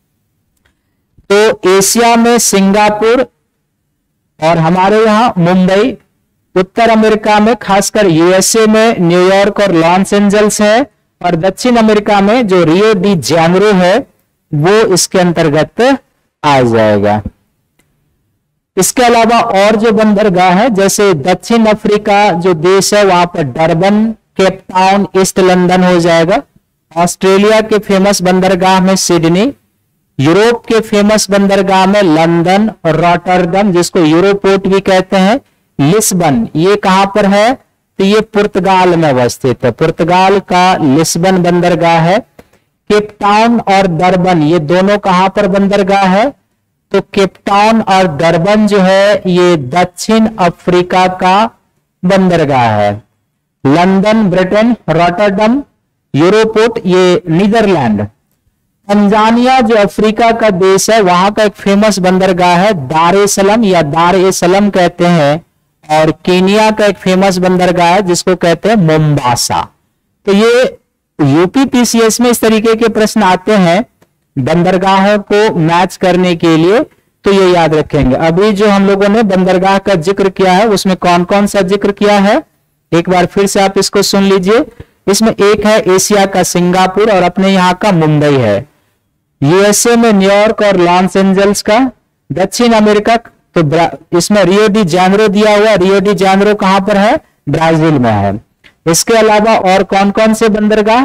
तो एशिया में सिंगापुर और हमारे यहां मुंबई, उत्तर अमेरिका में खासकर यूएसए में न्यूयॉर्क और लॉस एंजल्स है, और दक्षिण अमेरिका में जो रियो डी जेनेरो है वो इसके अंतर्गत आ जाएगा। इसके अलावा और जो बंदरगाह है, जैसे दक्षिण अफ्रीका जो देश है वहां पर Durban, Cape Town, East London हो जाएगा। ऑस्ट्रेलिया के फेमस बंदरगाह में सिडनी, यूरोप के फेमस बंदरगाह में लंदन और रॉटरडम जिसको यूरोपोर्ट भी कहते हैं, लिस्बन, ये कहां पर है? तो ये पुर्तगाल में अवस्थित है। पुर्तगाल का लिस्बन बंदरगाह है। केप टाउन और डरबन ये दोनों कहां पर बंदरगाह है? तो केप टाउन और डरबन जो है ये दक्षिण अफ्रीका का बंदरगाह है। लंदन ब्रिटेन, रॉटरडम यूरोपोर्ट ये नीदरलैंड। तंजानिया जो अफ्रीका का देश है वहां का एक फेमस बंदरगाह है दार ए सलाम या दार ए सलाम कहते हैं, और केनिया का एक फेमस बंदरगाह है जिसको कहते हैं मोम्बासा। तो ये यूपी पीसीएस में इस तरीके के प्रश्न आते हैं बंदरगाहों को मैच करने के लिए, तो ये याद रखेंगे। अभी जो हम लोगों ने बंदरगाह का जिक्र किया है उसमें कौन कौन सा जिक्र किया है, एक बार फिर से आप इसको सुन लीजिए। इसमें एक है एशिया का सिंगापुर और अपने यहाँ का मुंबई है। यूएसए में न्यूयॉर्क और लॉस एंजल्स का। दक्षिण अमेरिका तो इसमें रियो डी जेनेरो दिया हुआ, रियो डी जेनेरो कहां पर है? ब्राजील में है। इसके अलावा और कौन कौन से बंदरगाह?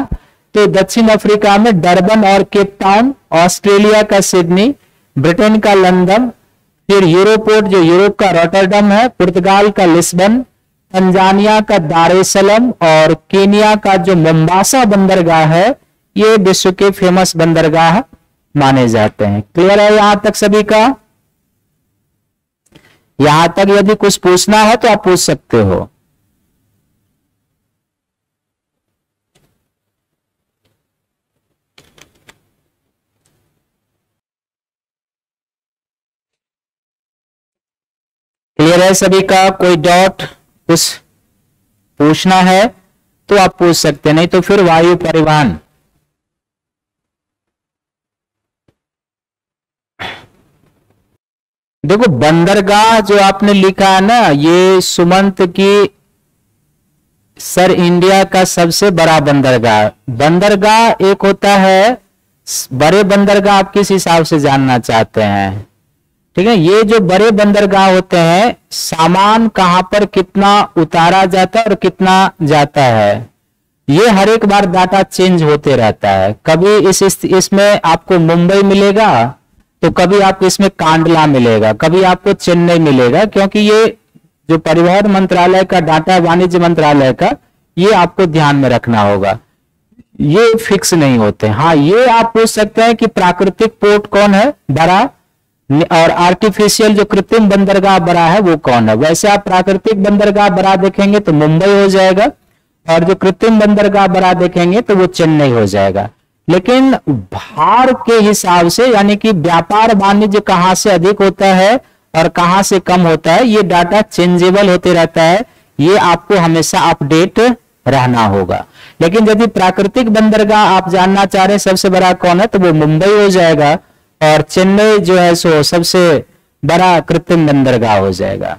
तो दक्षिण अफ्रीका में डरबन और केप टाउन, ऑस्ट्रेलिया का सिडनी, ब्रिटेन का लंदन, फिर यूरोपोर्ट जो यूरोप का रॉटरडम है, पुर्तगाल का लिस्बन, तंजानिया का दार ए सलाम और केनिया का जो मोम्बासा बंदरगाह है, ये विश्व के फेमस बंदरगाह माने जाते हैं। क्लियर है यहां तक सभी का? यहां तक यदि कुछ पूछना है तो आप पूछ सकते हो। क्लियर है सभी का? कोई डाउट, कुछ पूछना है तो आप पूछ सकते, नहीं तो फिर वायु परिवहन। देखो बंदरगाह जो आपने लिखा है ना, ये सुमंत की सर इंडिया का सबसे बड़ा बंदरगाह। बंदरगाह एक होता है, बड़े बंदरगाह आप किस हिसाब से जानना चाहते हैं? ठीक है, ये जो बड़े बंदरगाह होते हैं, सामान कहां पर कितना उतारा जाता है और कितना जाता है, ये हर एक बार डाटा चेंज होते रहता है। कभी इसमें आपको मुंबई मिलेगा, तो कभी आपको इसमें कांडला मिलेगा, कभी आपको चेन्नई मिलेगा, क्योंकि ये जो परिवहन मंत्रालय का डाटा, वाणिज्य मंत्रालय का, ये आपको ध्यान में रखना होगा, ये फिक्स नहीं होते। हाँ, ये आप पूछ सकते हैं कि प्राकृतिक पोर्ट कौन है बड़ा, और आर्टिफिशियल जो कृत्रिम बंदरगाह बड़ा है वो कौन है। वैसे आप प्राकृतिक बंदरगाह बड़ा देखेंगे तो मुंबई हो जाएगा, और जो कृत्रिम बंदरगाह बड़ा देखेंगे तो वो चेन्नई हो जाएगा। लेकिन भार के हिसाब से, यानी कि व्यापार वाणिज्य कहां से अधिक होता है और कहां से कम होता है, ये डाटा चेंजेबल होते रहता है, ये आपको हमेशा अपडेट रहना होगा। लेकिन यदि प्राकृतिक बंदरगाह आप जानना चाह रहे हैं सबसे बड़ा कौन है, तो वो मुंबई हो जाएगा, और चेन्नई जो है सो सबसे बड़ा कृत्रिम बंदरगाह हो जाएगा।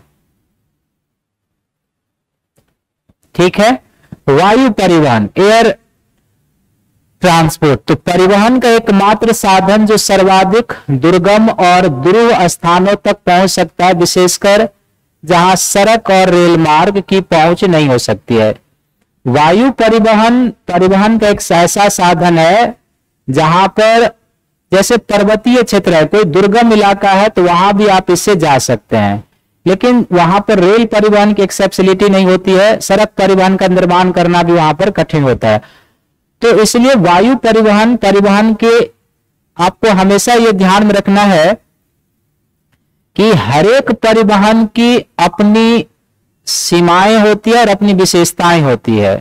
ठीक है, वायु परिवहन, एयर ट्रांसपोर्ट, तो परिवहन का एकमात्र साधन जो सर्वाधिक दुर्गम और दुरूह स्थानों तक पहुंच सकता है, विशेषकर जहां सड़क और रेल मार्ग की पहुंच नहीं हो सकती है। वायु परिवहन का एक ऐसा साधन है जहां पर, जैसे पर्वतीय क्षेत्र है, कोई दुर्गम इलाका है, तो वहां भी आप इससे जा सकते हैं, लेकिन वहां पर रेल परिवहन की एक्सेसिबिलिटी नहीं होती है, सड़क परिवहन का निर्माण करना भी वहां पर कठिन होता है। तो इसलिए वायु परिवहन के आपको हमेशा यह ध्यान में रखना है कि हर एक परिवहन की अपनी सीमाएं होती है और अपनी विशेषताएं होती है।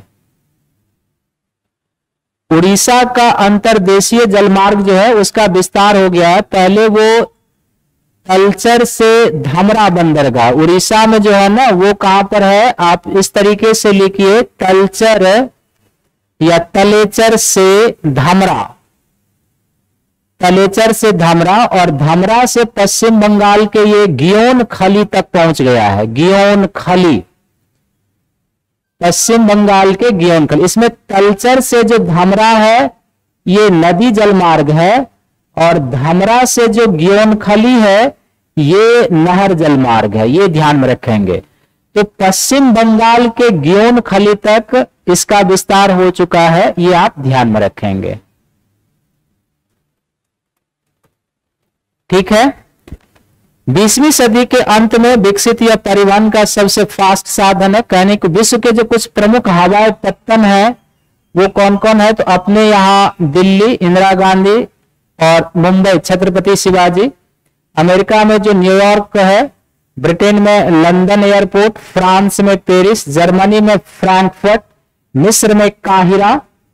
उड़ीसा का अंतर्देशीय जलमार्ग जो है उसका विस्तार हो गया है। पहले वो तलचर से धमरा बंदरगाह, उड़ीसा में जो है ना, वो कहां पर है, आप इस तरीके से लिखिए, तलचर या तलेचर से धमरा, तलेचर से धमरा, और धमरा से पश्चिम बंगाल के ये गियोन खली तक पहुंच गया है। गियोन खली, पश्चिम बंगाल के गियोन खली, इसमें तलचर से जो धमरा है ये नदी जलमार्ग है, और धमरा से जो गियोन खली है ये नहर जलमार्ग है, ये ध्यान में रखेंगे। तो पश्चिम बंगाल के गियोन खली तक इसका विस्तार हो चुका है, ये आप ध्यान में रखेंगे। ठीक है, 20वीं सदी के अंत में विकसित यह परिवहन का सबसे फास्ट साधन है। कहने को विश्व के जो कुछ प्रमुख हवाई पत्तन है वो कौन कौन है, तो अपने यहां दिल्ली इंदिरा गांधी, और मुंबई छत्रपति शिवाजी, अमेरिका में जो न्यूयॉर्क है, ब्रिटेन में लंदन एयरपोर्ट, फ्रांस में पेरिस, जर्मनी में फ्रैंकफर्ट, मिस्र में काहिरा,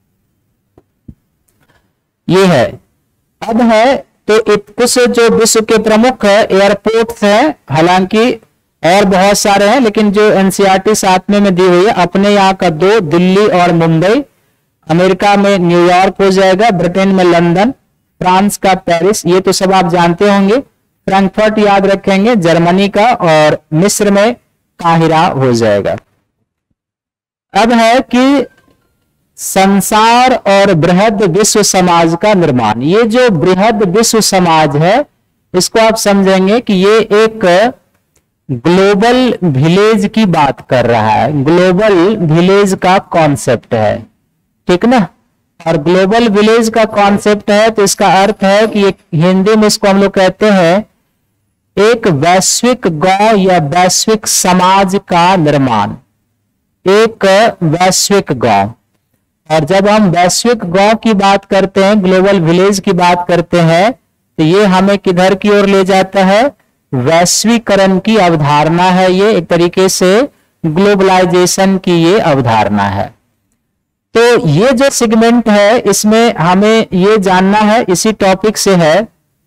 ये है। अब है तो कुछ जो विश्व के प्रमुख एयरपोर्ट्स हैं, हालांकि और बहुत सारे हैं, लेकिन जो एनसीईआरटी 7वें में दी हुई है, अपने यहाँ का 2, दिल्ली और मुंबई, अमेरिका में न्यूयॉर्क हो जाएगा, ब्रिटेन में लंदन, फ्रांस का पेरिस, ये तो सब आप जानते होंगे, फ्रैंकफर्ट याद रखेंगे जर्मनी का, और मिस्र में काहिरा हो जाएगा। अब है कि संसार और बृहद विश्व समाज का निर्माण। ये जो बृहद विश्व समाज है, इसको आप समझेंगे कि ये एक ग्लोबल विलेज की बात कर रहा है, ग्लोबल विलेज का कॉन्सेप्ट है, ठीक ना। और ग्लोबल विलेज का कॉन्सेप्ट है तो इसका अर्थ है कि हिंदी में इसको हम लोग कहते हैं एक वैश्विक गांव या वैश्विक समाज का निर्माण, एक वैश्विक गांव। और जब हम वैश्विक गांव की बात करते हैं, ग्लोबल विलेज की बात करते हैं, तो ये हमें किधर की ओर ले जाता है, वैश्वीकरण की अवधारणा है। ये एक तरीके से ग्लोबलाइजेशन की ये अवधारणा है। तो ये जो सेगमेंट है इसमें हमें ये जानना है, इसी टॉपिक से है।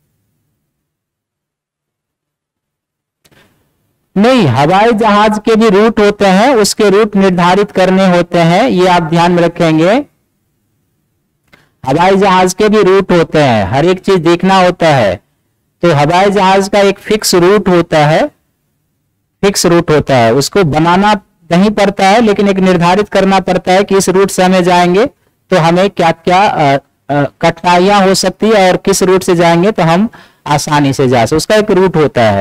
नहीं, हवाई जहाज के भी रूट होते हैं, उसके रूट निर्धारित करने होते हैं, ये आप ध्यान में रखेंगे। हवाई जहाज के भी रूट होते हैं, हर एक चीज देखना होता है। तो हवाई जहाज का एक फिक्स रूट होता है, फिक्स रूट होता है, उसको बनाना नहीं पड़ता है, लेकिन एक निर्धारित करना पड़ता है कि इस रूट से हमें जाएंगे तो हमें क्या क्या कठिनाइयां हो सकती है और किस रूट से जाएंगे तो हम आसानी से जा सकते, उसका एक रूट होता है।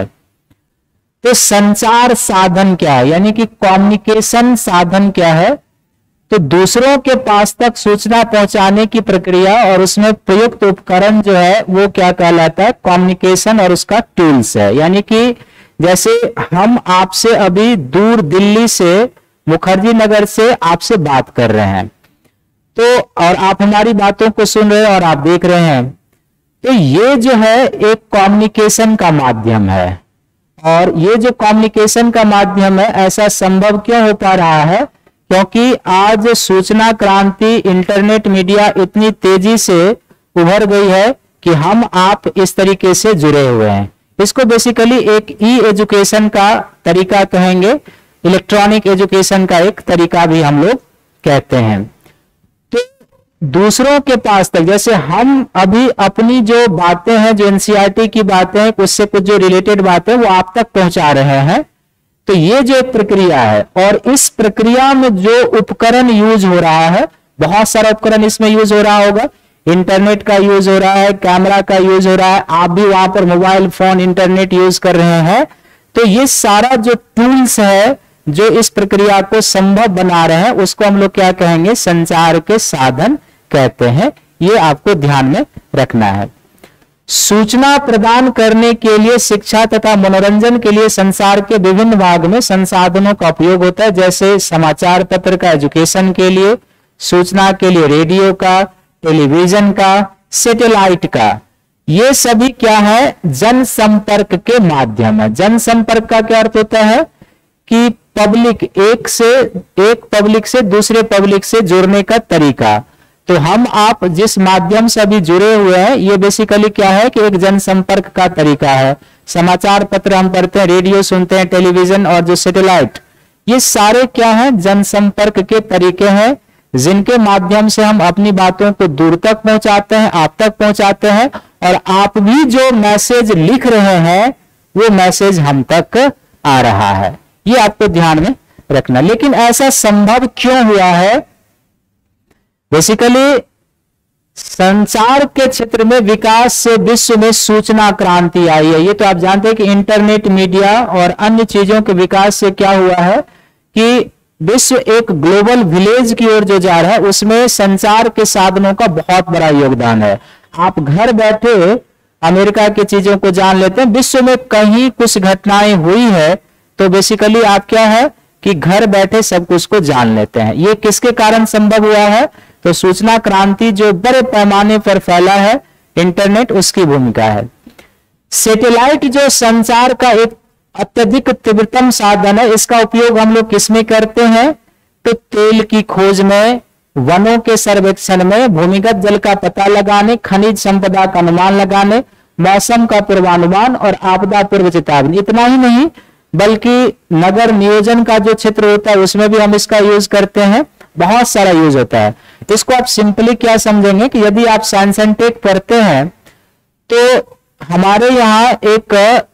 तो संचार साधन क्या है, यानी कि कम्युनिकेशन साधन क्या है, तो दूसरों के पास तक सूचना पहुंचाने की प्रक्रिया और उसमें प्रयुक्त उपकरण जो है वो क्या कहलाता है, कम्युनिकेशन और उसका टूल्स है। यानी कि जैसे हम आपसे अभी दूर दिल्ली से, मुखर्जी नगर से आपसे बात कर रहे हैं, तो और आप हमारी बातों को सुन रहे हैं और आप देख रहे हैं, तो ये जो है एक कम्युनिकेशन का माध्यम है। और ये जो कम्युनिकेशन का माध्यम है ऐसा संभव क्यों हो पा रहा है, क्योंकि आज सूचना क्रांति, इंटरनेट मीडिया इतनी तेजी से उभर गई है कि हम आप इस तरीके से जुड़े हुए हैं। इसको बेसिकली एक ई एजुकेशन का तरीका कहेंगे, इलेक्ट्रॉनिक एजुकेशन का एक तरीका भी हम लोग कहते हैं। तो दूसरों के पास तक, जैसे हम अभी अपनी जो बातें हैं, जो एनसीईआरटी की बातें हैं, उससे कुछ जो रिलेटेड बातें वो आप तक पहुंचा रहे हैं, तो ये जो एक प्रक्रिया है, और इस प्रक्रिया में जो उपकरण यूज हो रहा है, बहुत सारा उपकरण इसमें यूज हो रहा होगा, इंटरनेट का यूज हो रहा है, कैमरा का यूज हो रहा है, आप भी वहां पर मोबाइल फोन इंटरनेट यूज कर रहे हैं। तो ये सारा जो टूल्स है जो इस प्रक्रिया को संभव बना रहे हैं, उसको हम लोग क्या कहेंगे, संचार के साधन कहते हैं। ये आपको ध्यान में रखना है। सूचना प्रदान करने के लिए, शिक्षा तथा मनोरंजन के लिए संसार के विभिन्न भाग में संसाधनों का उपयोग होता है। जैसे समाचार पत्र का एजुकेशन के लिए, सूचना के लिए रेडियो का, टेलीविजन का, सैटेलाइट का, ये सभी क्या है, जनसंपर्क के माध्यम है। जनसंपर्क का क्या अर्थ होता है कि पब्लिक, एक पब्लिक से दूसरे पब्लिक से जुड़ने का तरीका। तो हम आप जिस माध्यम से अभी जुड़े हुए हैं, ये बेसिकली क्या है कि एक जनसंपर्क का तरीका है। समाचार पत्र हम पढ़ते हैं, रेडियो सुनते हैं, टेलीविजन और जो सैटेलाइट, ये सारे क्या है, जनसंपर्क के तरीके हैं, जिनके माध्यम से हम अपनी बातों को दूर तक पहुंचाते हैं, आप तक पहुंचाते हैं, और आप भी जो मैसेज लिख रहे हैं वो मैसेज हम तक आ रहा है। ये आपको ध्यान में रखना। लेकिन ऐसा संभव क्यों हुआ है, बेसिकली संचार के क्षेत्र में विकास से विश्व में सूचना क्रांति आई है। ये तो आप जानते हैं कि इंटरनेट, मीडिया और अन्य चीजों के विकास से क्या हुआ है कि विश्व एक ग्लोबल विलेज की ओर जो जा रहा है, उसमें संचार के साधनों का बहुत बड़ा योगदान है। आप घर बैठे अमेरिका की चीजों को जान लेते हैं, विश्व में कहीं कुछ घटनाएं हुई है तो बेसिकली आप क्या है कि घर बैठे सब कुछ को जान लेते हैं। ये किसके कारण संभव हुआ है, तो सूचना क्रांति जो बड़े पैमाने पर फैला है, इंटरनेट, उसकी भूमिका है। सैटेलाइट जो संचार का एक अत्यधिक तीव्रतम साधन है, इसका उपयोग हम लोग किसमें करते हैं, तो तेल की खोज में, वनों के सर्वेक्षण में, भूमिगत जल का पता लगाने, खनिज संपदा का अनुमान लगाने, मौसम का पूर्वानुमान और आपदा पूर्व चेतावनी। इतना ही नहीं बल्कि नगर नियोजन का जो क्षेत्र होता है उसमें भी हम इसका यूज करते हैं, बहुत सारा यूज होता है। इसको आप सिंपली क्या समझेंगे कि यदि आप साइंस एंड टेक पढ़ते हैं तो हमारे यहाँ एक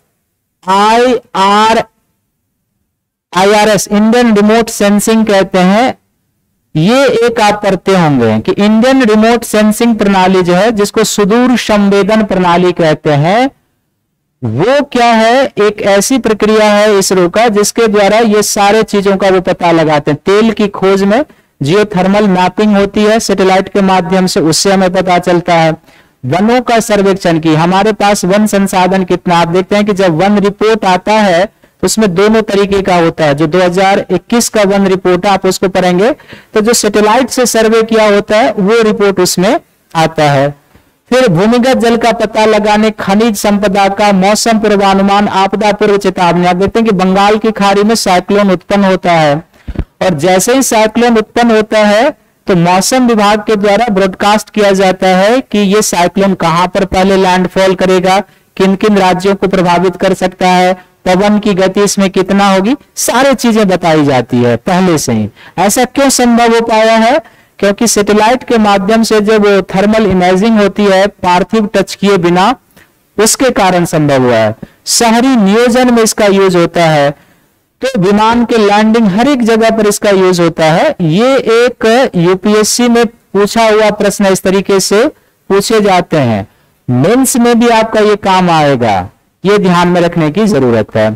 IRS इंडियन रिमोट सेंसिंग कहते हैं, ये एक आप पढ़ते होंगे कि इंडियन रिमोट सेंसिंग प्रणाली जो है, जिसको सुदूर संवेदन प्रणाली कहते हैं, वो क्या है, एक ऐसी प्रक्रिया है इसरो का जिसके द्वारा ये सारे चीजों का वो पता लगाते हैं। तेल की खोज में जियोथर्मल मैपिंग होती है सैटेलाइट के माध्यम से, उससे हमें पता चलता है। वनों का सर्वेक्षण की, हमारे पास वन संसाधन कितना, आप देखते हैं कि जब वन रिपोर्ट आता है तो उसमें दोनों तरीके का होता है। जो 2021 का वन रिपोर्ट है आप उसको पढ़ेंगे तो जो सैटेलाइट से सर्वे किया होता है वो रिपोर्ट उसमें आता है। फिर भूमिगत जल का पता लगाने, खनिज संपदा का, मौसम पूर्वानुमान, आपदा पूर्व चेतावनी। आप देखते हैं कि बंगाल की खाड़ी में साइक्लोन उत्पन्न होता है और जैसे ही साइक्लोन उत्पन्न होता है तो मौसम विभाग के द्वारा ब्रॉडकास्ट किया जाता है कि ये साइक्लोन कहां पर पहले लैंडफॉल करेगा, किन किन राज्यों को प्रभावित कर सकता है, पवन की गति इसमें कितना होगी, सारी चीजें बताई जाती है पहले से ही। ऐसा क्यों संभव हो पाया है? क्योंकि सैटेलाइट के माध्यम से जब थर्मल इमेजिंग होती है पार्थिव टच किए बिना, उसके कारण संभव हुआ है। शहरी नियोजन में इसका यूज होता है, तो विमान के लैंडिंग हर एक जगह पर इसका यूज होता है। ये एक यूपीएससी में पूछा हुआ प्रश्न इस तरीके से पूछे जाते हैं, मेंस में भी आपका ये काम आएगा, ये ध्यान में रखने की जरूरत है।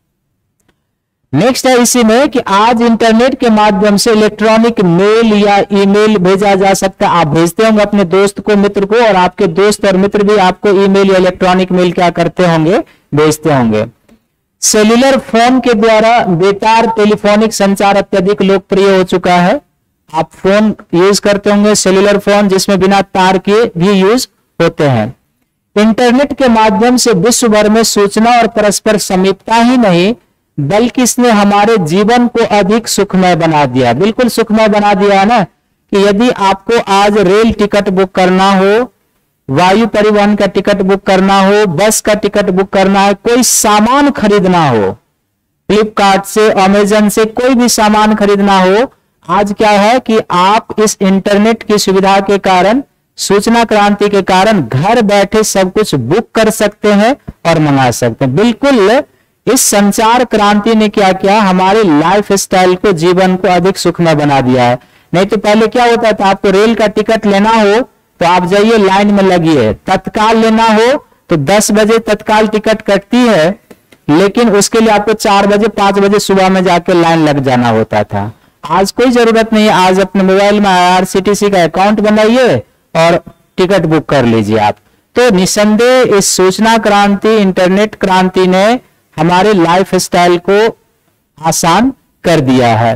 नेक्स्ट है इसी में कि आज इंटरनेट के माध्यम से इलेक्ट्रॉनिक मेल या ईमेल भेजा जा सकता है। आप भेजते होंगे अपने दोस्त को, मित्र को, और आपके दोस्त और मित्र भी आपको ईमेल या इलेक्ट्रॉनिक मेल क्या करते होंगे, भेजते होंगे। सेल्यूलर फोन के द्वारा बेतार टेलीफोनिक संचार अत्यधिक लोकप्रिय हो चुका है। आप फोन यूज करते होंगे, सेल्यूलर फोन जिसमें बिना तार के भी यूज होते हैं। इंटरनेट के माध्यम से विश्व भर में सूचना और परस्पर समीपता ही नहीं बल्कि इसने हमारे जीवन को अधिक सुखमय बना दिया। बिल्कुल सुखमय बना दिया है ना, कि यदि आपको आज रेल टिकट बुक करना हो, वायु परिवहन का टिकट बुक करना हो, बस का टिकट बुक करना है, कोई सामान खरीदना हो, फ्लिपकार्ट से, अमेजन से कोई भी सामान खरीदना हो, आज क्या है कि आप इस इंटरनेट की सुविधा के कारण, सूचना क्रांति के कारण घर बैठे सब कुछ बुक कर सकते हैं और मंगा सकते हैं। बिल्कुल इस संचार क्रांति ने क्या किया, हमारे लाइफ स्टाइल को, जीवन को अधिक सुखमय बना दिया है। नहीं तो पहले क्या होता था, आपको रेल का टिकट लेना हो तो आप जाइए लाइन में लगिए, तत्काल लेना हो तो 10 बजे तत्काल टिकट कटती है, लेकिन उसके लिए आपको 4 बजे 5 बजे सुबह में जाकर लाइन लग जाना होता था। आज कोई जरूरत नहीं है, आज अपने मोबाइल में IRCTC का अकाउंट बनाइए और टिकट बुक कर लीजिए आप। तो निसंदेह इस सूचना क्रांति, इंटरनेट क्रांति ने हमारे लाइफ स्टाइल को आसान कर दिया है।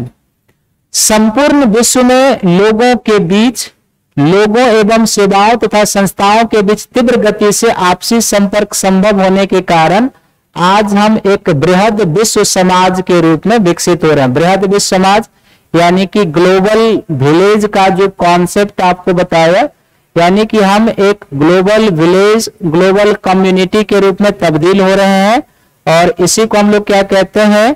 संपूर्ण विश्व में लोगों के बीच, लोगों एवं सेवाओं तथा संस्थाओं के बीच तीव्र गति से आपसी संपर्क संभव होने के कारण आज हम एक बृहद विश्व समाज के रूप में विकसित हो रहे हैं। बृहद विश्व समाज यानी कि ग्लोबल विलेज का जो कॉन्सेप्ट आपको बताया, यानी कि हम एक ग्लोबल विलेज, ग्लोबल कम्युनिटी के रूप में तब्दील हो रहे हैं, और इसी को हम लोग क्या कहते हैं,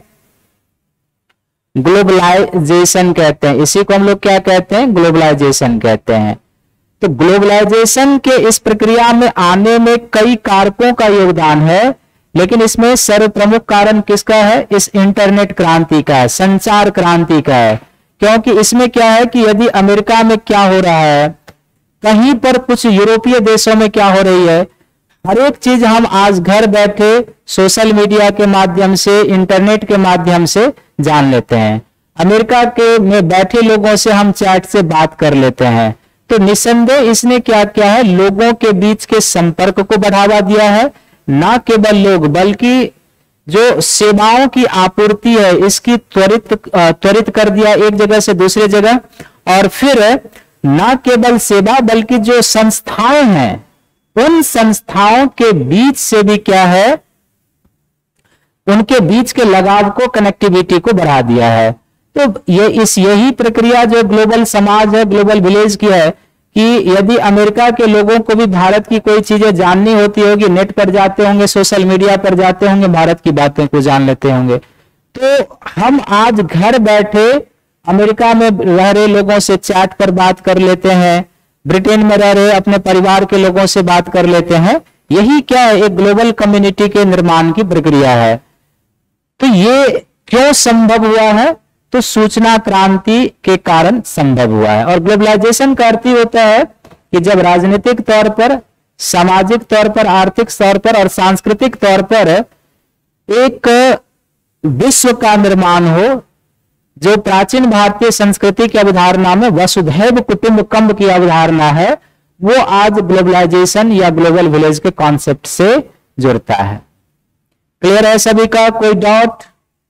ग्लोबलाइजेशन कहते हैं। इसी को हम लोग क्या कहते हैं, ग्लोबलाइजेशन कहते हैं। तो ग्लोबलाइजेशन के इस प्रक्रिया में आने में कई कारकों का योगदान है, लेकिन इसमें सर्वप्रमुख कारण किसका है, इस इंटरनेट क्रांति का है, संचार क्रांति का है। क्योंकि इसमें क्या है कि यदि अमेरिका में क्या हो रहा है, कहीं पर कुछ यूरोपीय देशों में क्या हो रही है, हर एक चीज हम आज घर बैठे सोशल मीडिया के माध्यम से, इंटरनेट के माध्यम से जान लेते हैं। अमेरिका के में बैठे लोगों से हम चैट से बात कर लेते हैं। तो निसंदेह इसने क्या किया है, लोगों के बीच के संपर्क को बढ़ावा दिया है। ना केवल लोग बल्कि जो सेवाओं की आपूर्ति है इसकी त्वरित कर दिया एक जगह से दूसरी जगह। और फिर ना केवल सेवा बल्कि जो संस्थाएं हैं, उन संस्थाओं के बीच से भी क्या है, उनके बीच के लगाव को, कनेक्टिविटी को बढ़ा दिया है। तो यही प्रक्रिया जो ग्लोबल समाज है, ग्लोबल विलेज की है, कि यदि अमेरिका के लोगों को भी भारत की कोई चीजें जाननी होती होगी, नेट पर जाते होंगे, सोशल मीडिया पर जाते होंगे, भारत की बातें को जान लेते होंगे। तो हम आज घर बैठे अमेरिका में रह रहे लोगों से चैट पर बात कर लेते हैं, ब्रिटेन में रह रहे अपने परिवार के लोगों से बात कर लेते हैं। यही क्या है, एक ग्लोबल कम्युनिटी के निर्माण की प्रक्रिया है। तो ये क्यों संभव हुआ है, तो सूचना क्रांति के कारण संभव हुआ है। और ग्लोबलाइजेशन का अर्थ ही होता है कि जब राजनीतिक तौर पर, सामाजिक तौर पर, आर्थिक तौर पर और सांस्कृतिक तौर पर एक विश्व का निर्माण हो, जो प्राचीन भारतीय संस्कृति की अवधारणा में वसुधैव कुटुंबकम की अवधारणा है, वो आज ग्लोबलाइजेशन या ग्लोबल विलेज के कॉन्सेप्ट से जुड़ता है। क्लियर है सभी का? कोई डाउट?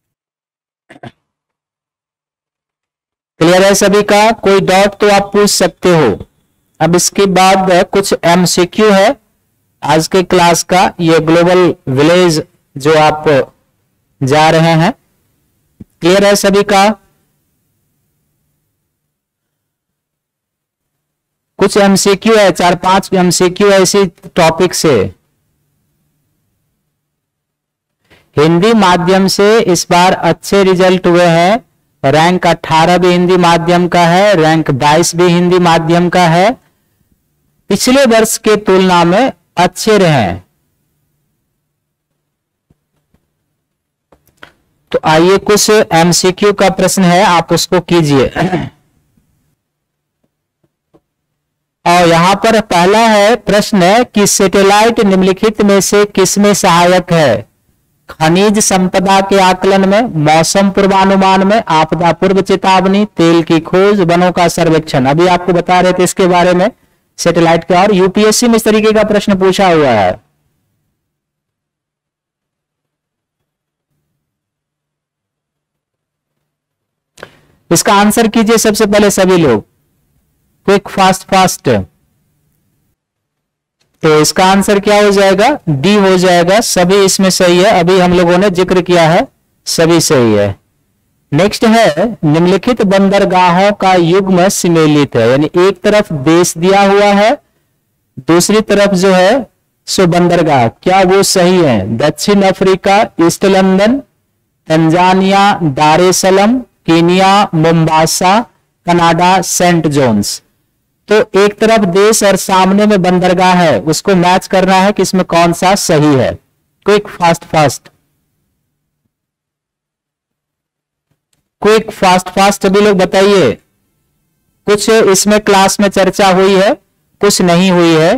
क्लियर है सभी का? कोई डाउट तो आप पूछ सकते हो। अब इसके बाद कुछ एमसीक्यू है आज के क्लास का। ये ग्लोबल विलेज जो आप जा रहे हैं, क्लियर है सभी का? कुछ एमसीक्यू है, 4-5 एमसीक्यू है इसी टॉपिक से। हिंदी माध्यम से इस बार अच्छे रिजल्ट हुए हैं। रैंक 18 भी हिंदी माध्यम का है, रैंक 22 भी हिंदी माध्यम का है। पिछले वर्ष के तुलना में अच्छे रहे। तो आइए कुछ एमसीक्यू का प्रश्न है, आप उसको कीजिए। और यहां पर पहला है प्रश्न कि सैटेलाइट निम्नलिखित में से किसमें सहायक है? खनिज संपदा के आकलन में, मौसम पूर्वानुमान में, आपदा पूर्व चेतावनी, तेल की खोज, वनों का सर्वेक्षण। अभी आपको बता रहे थे इसके बारे में सैटेलाइट के, और यूपीएससी में इस तरीके का प्रश्न पूछा हुआ है। इसका आंसर कीजिए सबसे पहले सभी लोग, क्विक फास्ट। तो इसका आंसर क्या हो जाएगा? डी हो जाएगा। सभी इसमें सही है, अभी हम लोगों ने जिक्र किया है, सभी सही है। नेक्स्ट है निम्नलिखित बंदरगाहों का युग्म सम्मिलित है, यानी एक तरफ देश दिया हुआ है, दूसरी तरफ जो है सो बंदरगाह, क्या वो सही है? दक्षिण Africa east London, Tanzania Dar es Salaam, Kenya Mombasa, Canada Saint John's. तो एक तरफ देश और सामने में बंदरगाह है, उसको मैच करना है कि इसमें कौन सा सही है। क्विक फास्ट क्विक फास्ट अभी लोग बताइए। कुछ इसमें क्लास में चर्चा हुई है, कुछ नहीं हुई है।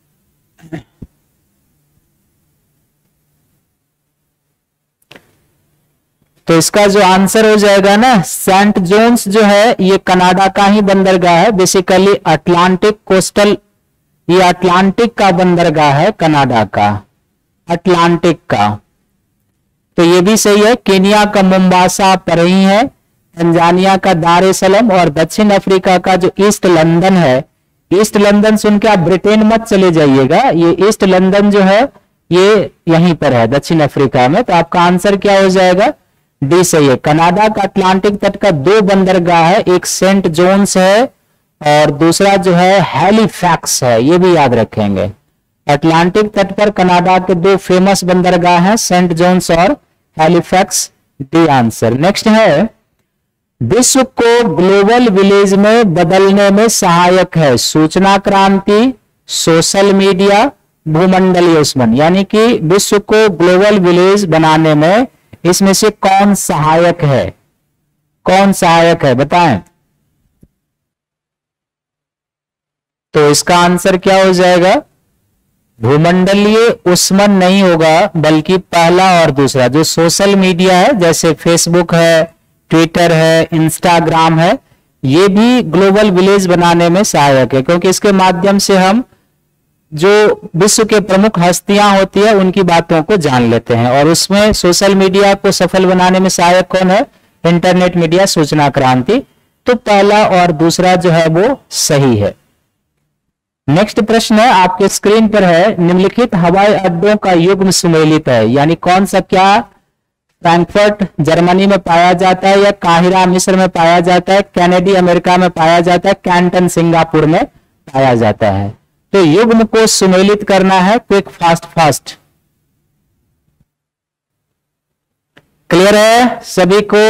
तो इसका जो आंसर हो जाएगा ना, सेंट जोन्स जो है ये कनाडा का ही बंदरगाह है, बेसिकली अटलांटिक कोस्टल, ये अटलांटिक का बंदरगाह है कनाडा का, अटलांटिक का। तो ये भी सही है। केनिया का मोम्बासा पर ही है, तंजानिया का दार ए सलाम, और दक्षिण अफ्रीका का जो ईस्ट लंदन है, ईस्ट लंदन सुन के आप ब्रिटेन मत चले जाइएगा, ये ईस्ट लंदन जो है ये यहीं पर है दक्षिण अफ्रीका में। तो आपका आंसर क्या हो जाएगा? डी सही है। कनाडा का अटलांटिक तट का 2 बंदरगाह है, एक सेंट जोन्स है और दूसरा जो है हैलिफैक्स है, ये भी याद रखेंगे। अटलांटिक तट पर कनाडा के 2 फेमस बंदरगाह हैं, सेंट जोन्स और हैलिफैक्स। D answer. नेक्स्ट है विश्व को ग्लोबल विलेज में बदलने में सहायक है सूचना क्रांति, सोशल मीडिया, भूमंडलीय उष्मन, यानी कि विश्व को ग्लोबल विलेज बनाने में इसमें से कौन सहायक है? कौन सहायक है बताएं। तो इसका आंसर क्या हो जाएगा? भूमंडलीय उष्मन नहीं होगा, बल्कि पहला और दूसरा जो सोशल मीडिया है, जैसे फेसबुक है, ट्विटर है, इंस्टाग्राम है, ये भी ग्लोबल विलेज बनाने में सहायक है, क्योंकि इसके माध्यम से हम जो विश्व के प्रमुख हस्तियां होती है उनकी बातों को जान लेते हैं। और उसमें सोशल मीडिया को सफल बनाने में सहायक कौन है? इंटरनेट मीडिया, सूचना क्रांति। तो पहला और दूसरा जो है वो सही है। नेक्स्ट प्रश्न है आपके स्क्रीन पर है, निम्नलिखित हवाई अड्डों का युग्म सम्मिलित है, यानी कौन सा? क्या फ्रैंकफर्ट जर्मनी में पाया जाता है, या काहिरा मिस्र में पाया जाता है, कैनेडी अमेरिका में पाया जाता है, कैंटन सिंगापुर में पाया जाता है। तो युग्म को सुमेलित करना है। Quick fast. क्लियर है सभी को?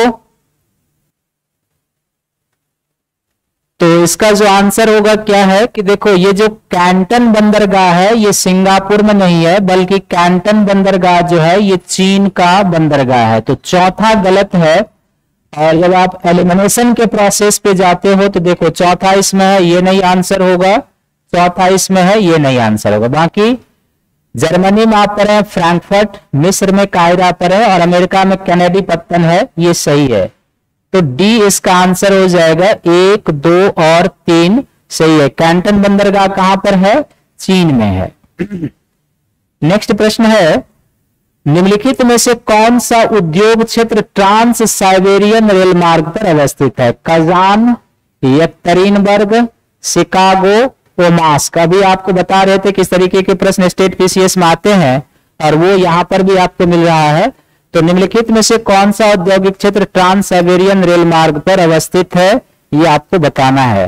तो इसका जो आंसर होगा क्या है कि देखो, ये जो कैंटन बंदरगाह है ये सिंगापुर में नहीं है, बल्कि कैंटन बंदरगाह जो है ये चीन का बंदरगाह है। तो चौथा गलत है। और जब आप एलिमिनेशन के प्रोसेस पे जाते हो तो देखो, चौथा इसमें है, ये नहीं आंसर होगा, चौथा इसमें है, ये नहीं आंसर होगा। बाकी जर्मनी में आप पर है फ्रैंकफर्ट, मिस्र में कायरा पर है, और अमेरिका में कैनेडी पत्तन है, ये सही है। तो डी इसका आंसर हो जाएगा। 1, 2 और 3 सही है। कैंटन बंदरगाह कहां पर है? चीन में है। नेक्स्ट प्रश्न है, निम्नलिखित में से कौन सा उद्योग क्षेत्र ट्रांस साइबेरियन रेल मार्ग पर अवस्थित है? कजान, यekaterinburg, शिकागो, ओमास्क। अभी आपको बता रहे थे किस तरीके के प्रश्न स्टेट पीसीएस में आते हैं और वो यहां पर भी आपको मिल रहा है। तो निम्नलिखित में से कौन सा औद्योगिक क्षेत्र ट्रांस साइबेरियन रेल मार्ग पर अवस्थित है, ये आपको बताना है।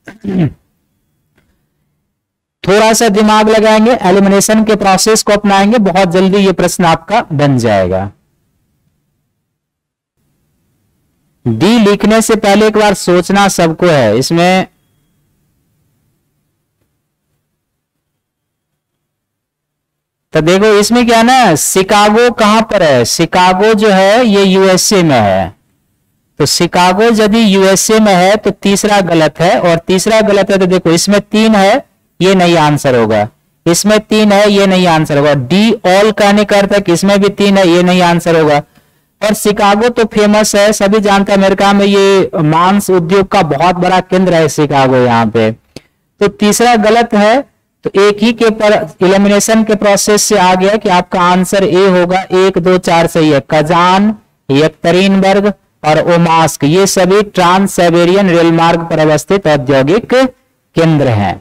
थोड़ा सा दिमाग लगाएंगे, एलिमिनेशन के प्रोसेस को अपनाएंगे, बहुत जल्दी ये प्रश्न आपका बन जाएगा। डी लिखने से पहले एक बार सोचना सबको है इसमें। तो देखो इसमें क्या ना, शिकागो कहां पर है? शिकागो जो है ये यूएसए में है। तो शिकागो यदि यूएसए में है तो तीसरा गलत है, और तीसरा गलत है तो देखो इसमें 3 है, ये नहीं आंसर होगा। इसमें 3 है, ये नहीं आंसर होगा। डी ऑल कहने का अर्थ है कि इसमें भी 3 है, ये नहीं आंसर होगा। और शिकागो तो फेमस है, सभी जानते हैं, अमेरिका में ये मांस उद्योग का बहुत बड़ा केंद्र है शिकागो यहाँ पे। तो तीसरा गलत है। तो एक ही के पर इलिमिनेशन के प्रोसेस से आ गया कि आपका आंसर ए होगा। 1, 2, 4 सही है। कजान, यekaterinburg और ओमास्क ये सभी ट्रांस साइबेरियन रेल मार्ग पर अवस्थित औद्योगिक केंद्र हैं।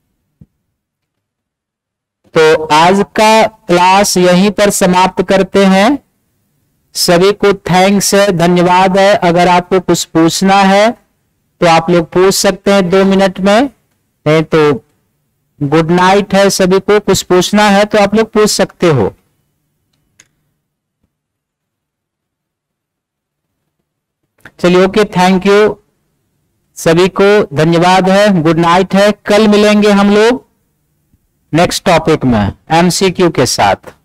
तो आज का क्लास यहीं पर समाप्त करते हैं। सभी को थैंक्स है, धन्यवाद है। अगर आपको कुछ पूछना है तो आप लोग पूछ सकते हैं 2 मिनट में, नहीं तो गुड नाइट है सभी को। कुछ पूछना है तो आप लोग पूछ सकते हो। चलिए ओके, थैंक यू सभी को, धन्यवाद है, गुड नाइट है। कल मिलेंगे हम लोग नेक्स्ट टॉपिक में एमसीक्यू के साथ।